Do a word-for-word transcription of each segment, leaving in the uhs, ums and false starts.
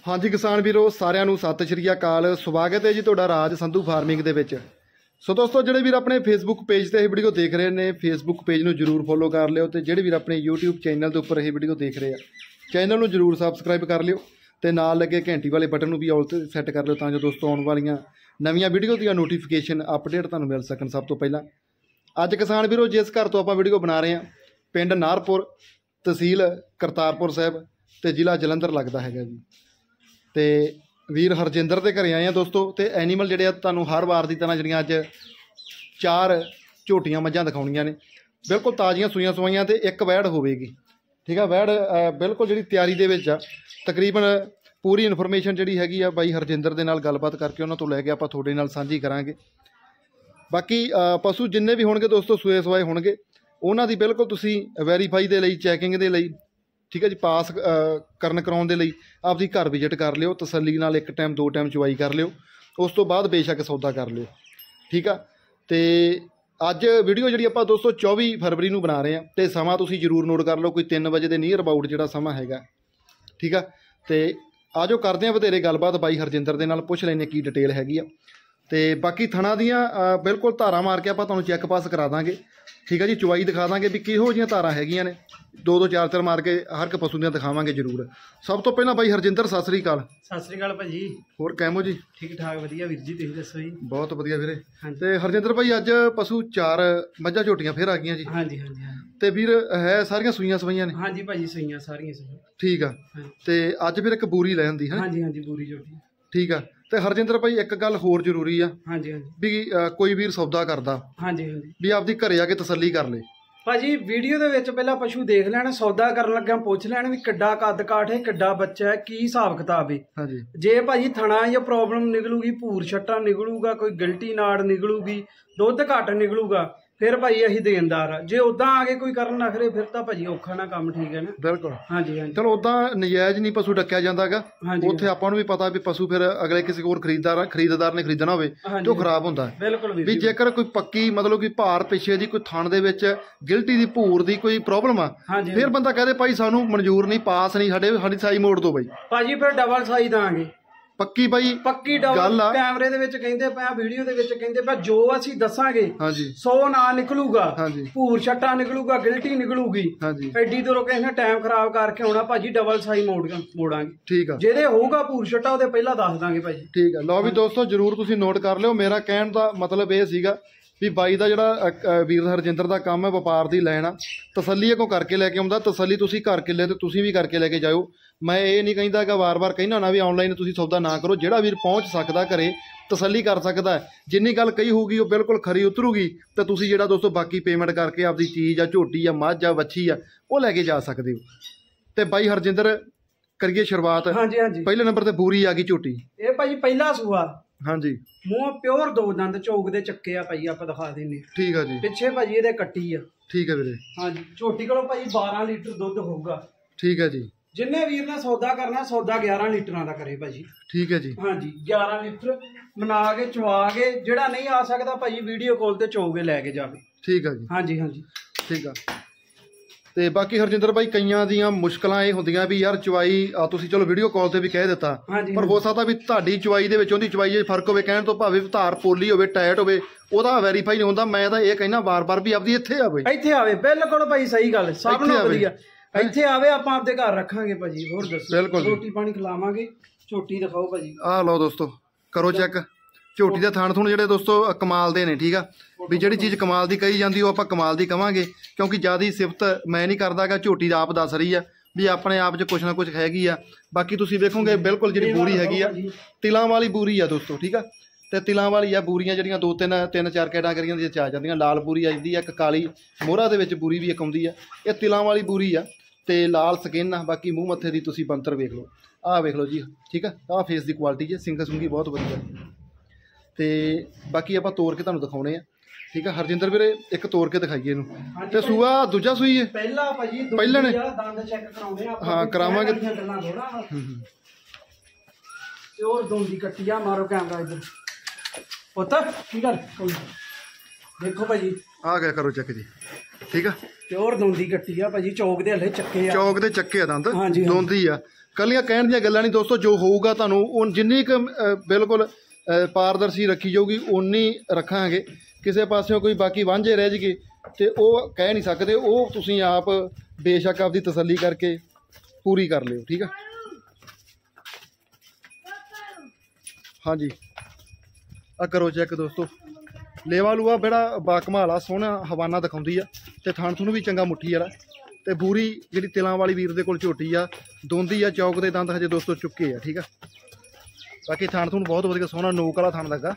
हाँ जी किसान वीरो सारिਆਂ ਨੂੰ सत श्री अकाल स्वागत है जी तुहाडा राज संधू फार्मिंग दे विच। सो दोस्तों ਜਿਹੜੇ ਵੀਰ ਆਪਣੇ फेसबुक पेज ਤੇ ਇਹ ਵੀਡੀਓ ਦੇਖ ਰਹੇ ਨੇ फेसबुक पेज ਨੂੰ ਜਰੂਰ ਫੋਲੋ ਕਰ ਲਿਓ ਤੇ ਜਿਹੜੇ ਵੀਰ ਆਪਣੇ YouTube ਚੈਨਲ ਦੇ ਉੱਪਰ ਇਹ ਵੀਡੀਓ ਦੇਖ ਰਹੇ ਆ ਚੈਨਲ ਨੂੰ ਜਰੂਰ ਸਬਸਕ੍ਰਾਈਬ ਕਰ ਲਿਓ ਤੇ ਨਾਲ ਲੱਗੇ ਘੰਟੀ ਵਾਲੇ ਬਟਨ ਨੂੰ ਵੀ ਆਲ ਤੇ ਸੈੱਟ ਕਰ ਲਿਓ ਤਾਂ ਜੋ ਦੋਸਤੋ ਆਉਣ ਵਾਲੀਆਂ ਨਵੀਆਂ ਵੀਡੀਓ ਦੀਆਂ ਨੋਟੀਫਿਕੇਸ਼ਨ ਅਪਡੇਟ ਤੁਹਾਨੂੰ ਮਿਲ ਸਕਣ ਸਭ ਤੋਂ ਪਹਿਲਾਂ। ਅੱਜ ਕਿਸਾਨ ਵੀਰੋ ਜਿਸ ਘਰ ਤੋਂ ਆਪਾਂ ਵੀਡੀਓ ਬਣਾ ਰਹੇ ਹਾਂ ਪਿੰਡ ਨਾਰਪੁਰ ਤਹਿਸੀਲ ਕਰਤਾਰਪੁਰ ਸਾਹਿਬ ਤੇ ਜ਼ਿਲ੍ਹਾ ਜਲੰਧਰ ਲੱਗਦਾ ਹੈਗਾ ਜੀ। ਤੇ ਵੀਰ ਹਰਜਿੰਦਰ ਦੇ ਘਰੇ ਆਏ ਆ ਦੋस्तों ਤੇ ਐਨੀਮਲ ਜਿਹੜੇ ਆ ਤੁਹਾਨੂੰ ਹਰ ਵਾਰ ਦੀ ਤਰ੍ਹਾਂ ਜਿਹੜੀਆਂ ਅੱਜ ਚਾਰ ਝੋਟੀਆਂ ਮੱਝਾਂ ਦਿਖਾਉਣੀਆਂ ਨੇ ਬਿਲਕੁਲ ਤਾਜ਼ੀਆਂ ਸੂਈਆਂ ਸਵਾਈਆਂ ਤੇ ਇੱਕ ਵੈੜ ਹੋਵੇਗੀ ਠੀਕ ਆ। ਵੈੜ ਬਿਲਕੁਲ ਜਿਹੜੀ ਤਿਆਰੀ ਦੇ ਵਿੱਚ ਆ ਤਕਰੀਬਨ ਪੂਰੀ ਇਨਫੋਰਮੇਸ਼ਨ ਜਿਹੜੀ ਹੈਗੀ ਆ ਬਾਈ ਹਰਜਿੰਦਰ ਦੇ ਨਾਲ ਗੱਲਬਾਤ ਕਰਕੇ ਉਹਨਾਂ ਤੋਂ ਲੈ ਕੇ ਆਪਾਂ ਤੁਹਾਡੇ ਨਾਲ ਸਾਂਝੀ ਕਰਾਂਗੇ। ਬਾਕੀ ਪਸ਼ੂ ਜਿੰਨੇ ਵੀ ਹੋਣਗੇ ਦੋਸਤੋ ਸੂਏ ਸਵਾਏ ਹੋਣਗੇ ਉਹਨਾਂ ਦੀ ਬਿਲਕੁਲ ਤੁਸੀਂ ਵੈਰੀਫਾਈ ਦੇ ਲਈ ਚੈਕਿੰਗ ਦੇ ਲਈ ठीक है जी पास करन कराउण दे लई आपदी घर विजिट कर लिओ तसल्ली नाल एक टाइम दो टाइम चुवाई कर लिओ उस तो बाद बेशक सौदा कर लिओ ठीक आ। ते अज वीडियो जिहड़ी आपां दोस्तों चौबी फरवरी नूं बना रहे हैं तो समा तुसीं जरूर नोट कर लो कोई तीन बजे के नीयर अबाउट जिहड़ा समा हैगा ठीक आ। तो आजो करदे आं वधेरे गलबात बाई हरजिंदर दे नाल पुछ लैने की डिटेल हैगी आ ते बाकी थणा दियां बिल्कुल धारां मार के आपां तुहानूं चैक पास करा दांगे ठीक है जी। चुवाई दिखा देंगे भी किहो जिहियां धारां हैगियां ने दो दो चार चार मार के हर एक पशु दियां दिखावांगे जरूर। सब तो पहला बाई हरजिंदर सत श्री अकाल। सत श्री अकाल भाजी होर कैमो जी ठीक ठाक वधिया वीर जी तुसीं दसो जी। बहुत वधिया वीरे। ते हरजिंदर भाई अज पशु चार मझां झोटियां फिर आ गईयां जी। हाँ जी हाँ जी हाँ ते वीर है सारियां सूईयां सवाईयां ने। हाँ जी भाजी सूईयां सारियां सूईयां ठीक आ। ते अज फिर एक बूरी लै आंदी है। हाँ जी हाँ जी बूरी झोटी ठीक आ। ਤੇ ਹਰਜਿੰਦਰ ਭਾਈ ਇੱਕ ਗੱਲ ਹੋਰ ਜ਼ਰੂਰੀ ਆ ਹਾਂਜੀ ਹਾਂਜੀ ਵੀ ਕੋਈ ਵੀਰ ਸੌਦਾ ਕਰਦਾ ਹਾਂਜੀ ਹਾਂਜੀ ਵੀ ਆਪਦੀ ਘਰੇ ਆ ਕੇ ਤਸੱਲੀ ਕਰ ਲੇ ਭਾਜੀ ਵੀਡੀਓ ਦੇ ਵਿੱਚ ਪਹਿਲਾਂ ਪਸ਼ੂ ਦੇਖ ਲੈਣ ਸੌਦਾ ਕਰਨ ਲੱਗਿਆਂ ਪੁੱਛ ਲੈਣ ਵੀ ਕਿੱਡਾ ਕੱਦ ਕਾਠ ਹੈ ਕਿੱਡਾ ਬੱਚਾ ਹੈ ਕੀ ਹਿਸਾਬ ਕਿਤਾਬ ਹੈ। ਹਾਂਜੀ ਜੇ ਭਾਜੀ ਥਣਾ ਜਾਂ ਪ੍ਰੋਬਲਮ ਨਿਕਲੂਗੀ ਭੂਰ ਛੱਟਾ ਨਿਕਲੂਗਾ ਕੋਈ ਗਿਲਟੀ ਨਾੜ ਨਿਕਲੂਗੀ ਦੁੱਧ ਘੱਟ ਨਿਕਲੂਗਾ ਫਿਰ ਭਾਈ ਅਸੀਂ ਦੇਣਦਾਰ ਆ। ਜੇ ਉਦਾਂ ਆ ਕੇ ਕੋਈ ਕਰਨ ਨਖਰੇ ਫਿਰ ਤਾਂ ਭਾਜੀ ਔਖਾ ਨਾ ਕੰਮ ਠੀਕ ਹੈ ਨਾ। ਬਿਲਕੁਲ ਹਾਂਜੀ ਹਾਂਜੀ ਚਲੋ ਉਦਾਂ ਨਜਾਇਜ਼ ਨਹੀਂ ਪਸ਼ੂ ਡੱਕਿਆ ਜਾਂਦਾਗਾ ਉੱਥੇ ਆਪਾਂ ਨੂੰ ਵੀ ਪਤਾ ਵੀ ਪਸ਼ੂ ਫਿਰ ਅਗਲੇ ਕਿਸੇ ਹੋਰ ਖਰੀਦਦਾਰ ਖਰੀਦਦਾਰ ਨੇ ਖਰੀਦਣਾ ਹੋਵੇ ਤੇ ਉਹ ਖਰਾਬ ਹੁੰਦਾ ਬਿਲਕੁਲ ਵੀ ਜੇਕਰ ਕੋਈ ਪੱਕੀ ਮਤਲਬ ਕਿ ਭਾਰ ਪਿੱਛੇ ਦੀ ਕੋਈ ਥਣ ਦੇ ਵਿੱਚ ਗਿਲਟੀ ਦੀ ਭੂਰ ਦੀ ਕੋਈ ਪ੍ਰੋਬਲਮ ਆ ਫਿਰ ਬੰਦਾ ਕਹਦੇ ਭਾਈ ਸਾਨੂੰ ਮਨਜ਼ੂਰ ਨਹੀਂ ਪਾਸ ਨਹੀਂ ਸਾਡੇ ਸਾਡੀ ਸਾਈ ਮੋੜ ਦੋ ਬਾਈ ਭਾਜੀ ਫਿਰ ਡਬਲ ਸਾਈ ਦਾਂਗੇ ਪੱਕੀ ਬਾਈ ਪੱਕੀ ਡਬਲ ਕੈਮਰੇ ਦੇ ਵਿੱਚ ਕਹਿੰਦੇ ਪਿਆ ਵੀਡੀਓ ਦੇ ਵਿੱਚ ਕਹਿੰਦੇ ਪਿਆ ਜੋ ਅਸੀਂ ਦੱਸਾਂਗੇ ਹਾਂਜੀ ਸੌ ਨਾ ਨਿਕਲੂਗਾ ਭੂਰ ਛੱਟਾ ਨਿਕਲੂਗਾ ਗਿਲਟੀ ਨਿਕਲੂਗੀ ਐਡੀ ਦੂਰੋਂ ਕਿਸੇ ਨੇ ਟਾਈਮ ਖਰਾਬ ਕਰਕੇ ਆਉਣਾ ਭਾਜੀ ਡਬਲ ਸਾਈ ਮੋੜ ਮੋੜਾਂਗੇ ਠੀਕ ਆ। ਜਿਹਦੇ ਹੋਊਗਾ ਭੂਰ ਛੱਟਾ ਉਹਦੇ ਪਹਿਲਾਂ ਦੱਸ ਦਾਂਗੇ ਭਾਜੀ ਠੀਕ ਆ। ਲਓ ਵੀ ਦੋਸਤੋ ਜਰੂਰ ਤੁਸੀਂ ਨੋਟ ਕਰ ਲਿਓ ਮੇਰਾ ਕਹਿਣ ਦਾ ਮਤਲਬ ਇਹ ਸੀਗਾ ਵੀ ਬਾਈ ਦਾ ਜਿਹੜਾ ਵੀਰ ਹਰਜਿੰਦਰ ਦਾ ਕੰਮ ਹੈ ਵਪਾਰ ਦੀ ਲੈਣ ਆ ਤਸੱਲੀ ਕੋ ਕਰਕੇ ਲੈ ਕੇ ਆਉਂਦਾ ਤਸੱਲੀ ਤੁਸੀਂ ਘਰ ਕਿੱਲੇ ਤੇ ਤੁਸੀਂ ਵੀ ਕਰਕੇ ਲੈ ਕੇ ਜਾਓ। ਮੈਂ ਇਹ ਨਹੀਂ ਕਹਿੰਦਾ ਕਿ ਵਾਰ-ਵਾਰ ਕਹਿਣਾ ਨਾ ਵੀ ਆਨਲਾਈਨ ਤੁਸੀਂ ਸੌਦਾ ਨਾ ਕਰੋ ਜਿਹੜਾ ਵੀਰ ਪਹੁੰਚ ਸਕਦਾ ਘਰੇ ਤਸੱਲੀ ਕਰ ਸਕਦਾ ਜਿੰਨੀ ਗੱਲ ਕਹੀ ਹੋਊਗੀ ਉਹ ਬਿਲਕੁਲ ਖਰੀ ਉਤਰੂਗੀ ਤਾਂ ਤੁਸੀਂ ਜਿਹੜਾ ਦੋਸਤੋ ਬਾਕੀ ਪੇਮੈਂਟ ਕਰਕੇ ਆਪਦੀ ਚੀਜ਼ ਆ ਝੋਟੀ ਆ ਮੱਝ ਆ ਵੱਛੀ ਆ ਉਹ ਲੈ ਕੇ ਜਾ ਸਕਦੇ ਹੋ। ਤੇ ਬਾਈ ਹਰਜਿੰਦਰ ਕਰੀਏ ਸ਼ੁਰੂਆਤ। ਹਾਂਜੀ ਹਾਂਜੀ ਪਹਿਲੇ ਨੰਬਰ ਤੇ ਬੂਰੀ ਆ ਗਈ ਝੋਟੀ ਇਹ ਭਾਜੀ ਪਹਿਲਾ ਸੂਆ ਹਾਂਜੀ ਮੂੰਹ ਪਿਓਰ ਦੋ ਦੰਦ ਚੌਕ ਦੇ ਚੱਕੇ ਆ ਭਾਈ ਆਪਾਂ ਦਿਖਾ ਦਿੰਨੇ ਠੀਕ ਆ ਜੀ। ਪਿੱਛੇ ਭਾਜੀ ਇਹਦੇ ਕੱਟੀ ਆ ਠੀਕ ਆ ਵੀਰੇ। ਹਾਂਜੀ ਝੋਟੀ ਕੋਲੋਂ ਭਾਜੀ ਬਾਰਾਂ ਲੀਟਰ ਦੁੱਧ ਹੋਊਗਾ ਠੀਕ ਆ ਜੀ। ਜਿੰਨੇ ਵੀਰ ਨੇ ਸੌਦਾ ਕਰਨਾ ਸੌਦਾ ਗਿਆਰਾਂ ਲੀਟਰਾਂ ਦਾ ਕਰੇ ਭਾਜੀ ਠੀਕ ਹੈ ਜੀ। ਹਾਂਜੀ ਗਿਆਰਾਂ ਲੀਟਰ ਬਣਾ ਕੇ ਚਵਾ ਕੇ ਜਿਹੜਾ ਨਹੀਂ ਆ ਸਕਦਾ ਭਾਜੀ ਵੀਡੀਓ ਕਾਲ ਤੇ ਚੋ ਕੇ ਲੈ ਕੇ ਜਾਵੇ ਠੀਕ ਆ ਜੀ। ਹਾਂਜੀ ਹਾਂਜੀ ਠੀਕ ਆ। ਤੇ ਬਾਕੀ ਹਰਜਿੰਦਰ ਭਾਈ ਕਈਆਂ ਦੀਆਂ ਮੁਸ਼ਕਲਾਂ ਇਹ ਹੁੰਦੀਆਂ ਵੀ ਯਾਰ ਚਵਾਈ ਆ ਤੁਸੀਂ ਚਲੋ ਵੀਡੀਓ ਕਾਲ ਤੇ ਵੀ ਕਹਿ ਦਿੱਤਾ ਪਰ ਹੋ ਸਕਦਾ ਵੀ ਤੁਹਾਡੀ ਚਵਾਈ ਦੇ ਵਿੱਚ ਉਹਦੀ ਚਵਾਈ 'ਚ ਫਰਕ ਹੋਵੇ ਕਹਿਣ ਤੋਂ ਭਾਵੇਂ ਧਾਰ ਪੋਲੀ ਹੋਵੇ ਟਾਇਟ ਹੋਵੇ ਉਹਦਾ ਵੈਰੀਫਾਈ ਨਹੀਂ ਹੁੰਦਾ। ਮੈਂ ਤਾਂ ਇਹ ਕਹਿਣਾ ਵਾਰ-ਵਾਰ ਵੀ ਆਪਦੀ ਇੱਥੇ ਆਵੇ ਇੱਥੇ ਆਵੇ ਬਿਲਕੁਲ ਭਾਈ ਸਹੀ ਗੱਲ ਸਭ ਨੂੰ ਵਧੀਆ ਇੱਥੇ ਆਵੇ ਆਪਾਂ ਆਪਦੇ ਘਰ ਰੱਖਾਂਗੇ ਭਾਜੀ। ਹੋਰ ਦੱਸੋ ਬਿਲਕੁਲ ਰੋਟੀ ਪਾਣੀ ਖਿਲਾਵਾਂਗੇ ਝੋਟੀ ਦਿਖਾਓ ਭਾਜੀ। ਆਹ ਲਓ ਦੋਸਤੋ ਕਰੋ ਚੈੱਕ ਝੋਟੀ ਦੇ ਥਣ ਥੁਣ ਜਿਹੜੇ ਦੋਸਤੋ ਕਮਾਲ ਦੇ ਨੇ ਠੀਕ ਆ ਵੀ ਜਿਹੜੀ ਚੀਜ਼ ਕਮਾਲ ਦੀ ਕਹੀ ਜਾਂਦੀ ਉਹ ਆਪਾਂ ਕਮਾਲ ਦੀ ਕਵਾਂਗੇ ਕਿਉਂਕਿ ਜ਼ਿਆਦਾ ਸਿਫਤ ਮੈਂ ਨਹੀਂ ਕਰਦਾਗਾ ਝੋਟੀ ਦਾ ਆਪ ਦੱਸ ਰਹੀ ਆ ਵੀ ਆਪਣੇ ਆਪ 'ਚ ਕੁਛ ਨਾ ਕੁਛ ਹੈਗੀ ਆ। ਬਾਕੀ ਤੁਸੀਂ ਵੇਖੋਗੇ ਬਿਲਕੁਲ ਜਿਹੜੀ ਬੂਰੀ ਹੈਗੀ ਆ ਤਿਲਾਂ ਵਾਲੀ ਬੂਰੀ ਆ ਦੋਸਤੋ ਠੀਕ ਆ। ਤੇ ਤਿਲਾਂ ਵਾਲੀ ਆ ਬੂਰੀਆਂ ਜਿਹੜੀਆਂ ਦੋ ਤਿੰਨ ਤਿੰਨ ਚਾਰ ਕੈਟਾਗਰੀਆਂ ਦੀਆਂ ਆ ਜਾਂਦੀਆਂ ਲਾਲ ਬੂਰੀ ਆ ਜਾਂਦੀ ਆ ਇੱਕ ਕਾਲੀ ਮੋਹਰਾ ਦੇ ਵਿੱਚ ਬੂਰੀ ਵੀ ਇੱਕ ਆਉਂਦੀ ਆ ਇਹ ਤਿਲਾਂ ਵਾਲੀ ਬੂਰੀ ਆ ਤੇ ਲਾਲ ਸਕਿਨ ਆ। ਬਾਕੀ ਮੂੰਹ ਮੱਥੇ ਦੀ ਤੁਸੀਂ ਬੰਤਰ ਵੇਖ ਲਓ ਆਹ ਵੇਖ ਲਓ ਜੀ ਠੀਕ ਆ। ਆਹ ਫੇਸ ਦੀ ਕੁਆਲਿਟੀ ਜੀ ਸਿੰਗ ਸੁੰਗੀ ਬਹੁਤ ਵਧੀਆ ਤੇ ਬਾਕੀ ਆਪਾਂ ਤੋੜ ਕੇ ਤੁਹਾਨੂੰ ਦਿਖਾਉਣੇ ਆ ਠੀਕ ਆ। ਹਰਜਿੰਦਰ ਵੀਰੇ ਇੱਕ ਤੋੜ ਕੇ ਦਿਖਾਈਏ ਇਹਨੂੰ ਤੇ ਸੂਆ ਦੂਜਾ ਸੂਈ ਹੈ ਪਹਿਲਾ ਭਾਜੀ ਪਹਿਲਾਂ ਨੇ ਦੰਦ ਚੈੱਕ ਕਰਾਉਣੇ ਆ ਹਾਂ ਕਰਾਵਾਂਗੇ ਤੇ ਹੋਰ ਦੋਂਦੀ ਕੱਟੀਆ ਮਾਰੋ ਕੈਮਰਾ ਇੱਧਰ ਪੁੱਤ ਕੀ ਕਰ ਦੇਖੋ ਭਾਜੀ ਆ ਗਿਆ ਕਰੋ ਚੈੱਕ ਜੀ ਠੀਕ ਆ। ਪਿਓਰ ਦੋਂਦੀ ਕੱਟੀ ਆ ਭਾਜੀ ਚੌਕ ਦੇ ਹਲੇ ਚੱਕੇ ਆ ਚੌਕ ਦੇ ਚੱਕੇ ਆ ਦੰਦ ਦੋਂਦੀ ਆ ਕੱਲੀਆਂ ਕਹਿਣ ਦੀਆਂ ਗੱਲਾਂ ਨਹੀਂ ਦੋਸਤੋ, ਜੋ ਹੋਊਗਾ ਤੁਹਾਨੂੰ ਉਹ ਜਿੰਨੀ ਕੁ ਬਿਲਕੁਲ ਪਾਰਦਰਸ਼ੀ ਰੱਖੀ ਜਾਊਗੀ ਉਨੀ ਰੱਖਾਂਗੇ। ਕਿਸੇ ਪਾਸਿਓਂ ਕੋਈ ਬਾਕੀ ਵਾਂਝੇ ਰਹਿ ਜਗੇ ਤੇ ਉਹ ਕਹਿ ਨਹੀਂ ਸਕਦੇ, ਉਹ ਤੁਸੀਂ ਆਪ ਬੇਸ਼ੱਕ ਆਪਦੀ ਤਸੱਲੀ ਕਰਕੇ ਪੂਰੀ ਕਰ ਲਿਓ। ਠੀਕ ਆ ਹਾਂਜੀ, ਆ ਕਰੋ ਚੈੱਕ ਦੋਸਤੋ। ਲੇਵਾ ਲੂਆ ਬੜਾ ਬਾਕਮਾਲ ਆ, ਸੋਹਣਾ ਹਵਾਨਾ ਦਿਖਾਉਂਦੀ ਆ ਤੇ ਥਣ ਥੁਣ ਵੀ ਚੰਗਾ ਮੁੱਠੀ ਵਾਲਾ। ਤੇ ਬੂਰੀ ਜਿਹੜੀ ਤਿਲਾਂ ਵਾਲੀ ਵੀਰ ਦੇ ਕੋਲ ਝੋਟੀ ਆ, ਦੋਂਦੀ ਆ, ਚੌਕ ਦੇ ਦੰਦ ਹਜੇ ਦੋਸਤੋ ਚੁੱਕੇ ਆ। ਠੀਕ ਆ, ਬਾਕੀ ਥਣ ਥੁਣ ਬਹੁਤ ਵਧੀਆ, ਸੋਹਣਾ ਨੋਕ ਵਾਲਾ ਥਣ ਲੱਗਾ।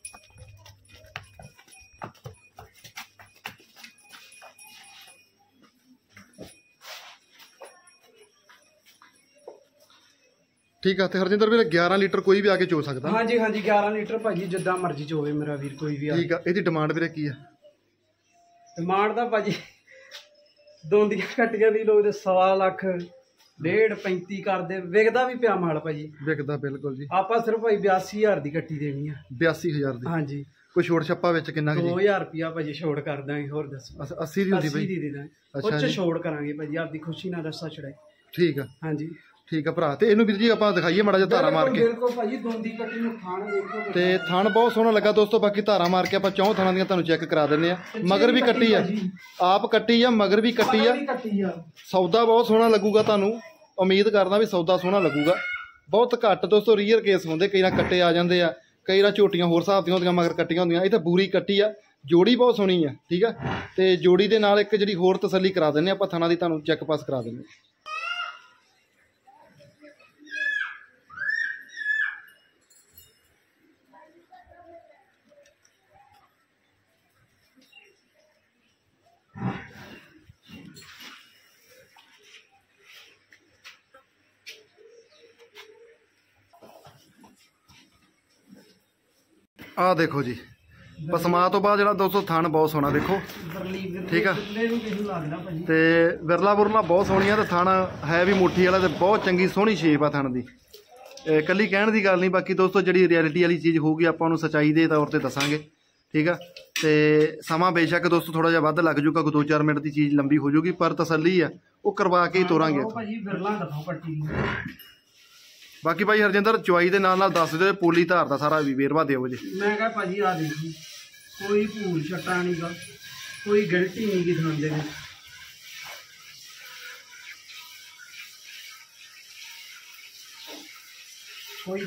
ਠੀਕ ਆ, ਤੇ ਹਰਜਿੰਦਰ ਵੀਰ ਗਿਆਰਾਂ ਲੀਟਰ ਕੋਈ ਵੀ ਆ ਕੇ ਚੋ ਸਕਦਾ? ਹਾਂਜੀ ਹਾਂਜੀ ਗਿਆਰਾਂ ਲੀਟਰ ਭਾਜੀ ਜਿੱਦਾਂ ਮਰਜ਼ੀ ਚੋਵੇ ਮੇਰਾ ਵੀਰ ਕੋਈ ਵੀ ਆ। ਠੀਕ ਆ, ਇਹਦੀ ਡਿਮਾਂਡ ਵੀਰੇ ਕੀ ਆ? ਡਿਮਾਂਡ ਦਾ ਭਾਜੀ ਦੋਂਦੀਆਂ ਕੱਟੀਆਂ ਦੀ ਲੋਕ ਤੇ ਸਵਾ ਲੱਖ ਡੇਢ ਪੈਂਤੀ ਕਰਦੇ, ਵਿਕਦਾ ਵੀ ਪਿਆ ਮਾਲ ਭਾਜੀ। ਵਿਕਦਾ ਬਿਲਕੁਲ ਜੀ। ਆਪਾਂ ਸਿਰਫ ਭਾਈ ਬਿਆਸੀ ਹਜ਼ਾਰ ਦੀ ਕੱਟੀ ਦੇਣੀ ਆ। ਬਿਆਸੀ ਹਜ਼ਾਰ ਦੀ? ਹਾਂਜੀ। ਕੋਈ ਛੋਟ ਛੱਪਾ ਵਿੱਚ ਕਿੰਨਾ ਕੁ ਜੀ? ਦੋ ਹਜ਼ਾਰ ਰੁਪਿਆ ਭਾਜੀ ਛੋੜ ਕਰ ਦਾਂਗੇ। ਹੋਰ ਦੱਸੋ? ਅੱਸੀ ਦੀ ਹੁੰਦੀ ਭਾਈ? ਅੱਸੀ ਦੀ ਦੇ ਦਾਂਗੇ, ਉਹ 'ਚ ਛੋੜ ਕਰਾਂਗੇ ਭਾਜੀ, ਆਪਦੀ ਖੁਸ਼ੀ ਨਾਲ ਰੱਸਾ ਚੜਾਈ। ਠੀਕ ਆ, ਹਾਂਜੀ ਠੀਕ ਆ ਭਰਾ। ਤੇ ਇਹਨੂੰ ਵੀਰ ਜੀ ਆਪਾਂ ਦਿਖਾਈਏ ਮਾੜਾ ਜਿਹਾ ਧਾਰਾ ਮਾਰ ਕੇ? ਬਿਲਕੁਲ ਭਾਜੀ, ਦੋਂਦੀ ਕੱਟੀ ਨੂੰ ਥਣ ਦੇਖੋ ਤੇ ਥਣ ਬਹੁਤ ਸੋਹਣਾ ਲੱਗਾ ਦੋਸਤੋ। ਬਾਕੀ ਧਾਰਾ ਮਾਰ ਕੇ ਆਪਾਂ ਚੌਂ ਥਣਾਂ ਦੀਆਂ ਤੁਹਾਨੂੰ ਚੈੱਕ ਕਰਾ ਦਿੰਦੇ ਆ। ਮਗਰ ਵੀ ਕੱਟੀ ਆ, ਆਪ ਕੱਟੀ ਆ, ਮਗਰ ਵੀ ਕੱਟੀ ਆ। ਸੌਦਾ ਬਹੁਤ ਸੋਹਣਾ ਲੱਗੂਗਾ ਤੁਹਾਨੂੰ, ਉਮੀਦ ਕਰਦਾ ਵੀ ਸੌਦਾ ਸੋਹਣਾ ਲੱਗੂਗਾ। ਬਹੁਤ ਘੱਟ ਦੋਸਤੋ ਰੀਅਰ ਕੇਸ ਹੁੰਦੇ, ਕਈ ਨਾ ਕੱਟੇ ਆ ਜਾਂਦੇ ਆ, ਕਈ ਨਾ ਝੋਟੀਆਂ ਹੋਰ ਹਿਸਾਬ ਦੀਆਂ ਹੁੰਦੀਆਂ ਮਗਰ ਕੱਟੀਆਂ ਹੁੰਦੀਆਂ। ਇਹ ਤਾਂ ਬੂਰੀ ਕੱਟੀ ਆ, ਜੋੜੀ ਬਹੁਤ ਸੋਹਣੀ ਆ। ਠੀਕ ਆ, ਤੇ ਜੋੜੀ ਦੇ ਨਾਲ ਇੱਕ ਜਿਹੜੀ ਹੋਰ ਤਸੱਲੀ ਕਰਾ ਦਿੰਦੇ ਆਪਾਂ ਥਣਾਂ ਦੀ, ਤੁਹਾਨੂੰ ਚੈੱਕ ਪਾਸ ਕਰਾ ਦਿੰਦੇ। ਆਹ ਦੇਖੋ ਜੀ, ਪਸਮਾ ਤੋਂ ਬਾਅਦ ਜਿਹੜਾ ਦੋਸਤੋ ਥਣ ਬਹੁਤ ਸੋਹਣਾ ਦੇਖੋ। ਠੀਕ ਆ, ਤੇ ਵਿਰਲਾ ਬੁਰਲਾ ਬਹੁਤ ਸੋਹਣੀਆਂ, ਤੇ ਥਣ ਹੈ ਵੀ ਮੁੱਠੀ ਵਾਲਾ, ਤੇ ਬਹੁਤ ਚੰਗੀ ਸੋਹਣੀ ਸ਼ੇਪ ਆ ਥਣ ਦੀ। ਇਕੱਲੀ ਕਹਿਣ ਦੀ ਗੱਲ ਨਹੀਂ, ਬਾਕੀ ਦੋਸਤੋ ਜਿਹੜੀ ਰਿਐਲਿਟੀ ਵਾਲੀ ਚੀਜ਼ ਹੋਊਗੀ ਆਪਾਂ ਉਹਨੂੰ ਸੱਚਾਈ ਦੇ ਤੌਰ ਤੇ ਦੱਸਾਂਗੇ। ਠੀਕ ਆ, ਤੇ ਸਮਾਂ ਬੇਸ਼ੱਕ ਦੋਸਤੋ ਥੋੜਾ ਜਿਹਾ ਵੱਧ ਲੱਗ ਜੂਗਾ, ਕੋਈ ਦੋ ਚਾਰ ਮਿੰਟ ਦੀ ਚੀਜ਼ ਲੰਬੀ ਹੋ ਜੂਗੀ, ਪਰ ਤਸੱਲੀ ਆ ਉਹ ਕਰਵਾ ਕੇ ਹੀ ਤੋਰਾਂਗੇ। ਬਾਕੀ ਭਾਈ ਹਰਜਿੰਦਰ ਚੁਆਈ ਦੇ ਨਾਲ ਨਾਲ ਦੱਸ ਦਿਓ ਪੋਲੀ ਧਾਰ ਦਾ ਸਾਰਾ ਵੀ ਵੇਰਵਾ ਦਿਓ ਜੀ। ਮੈਂ ਕਿਹਾ ਭਾਜੀ ਆ ਦੇਖੀ ਕੋਈ ਭੂਲ ਛੱਟਾ ਨਹੀਂ ਗਾ, ਕੋਈ ਗਲਤੀ ਨਹੀਂ ਗੀ ਥਣ ਦੇ ਵਿੱਚ। ਕੋਈ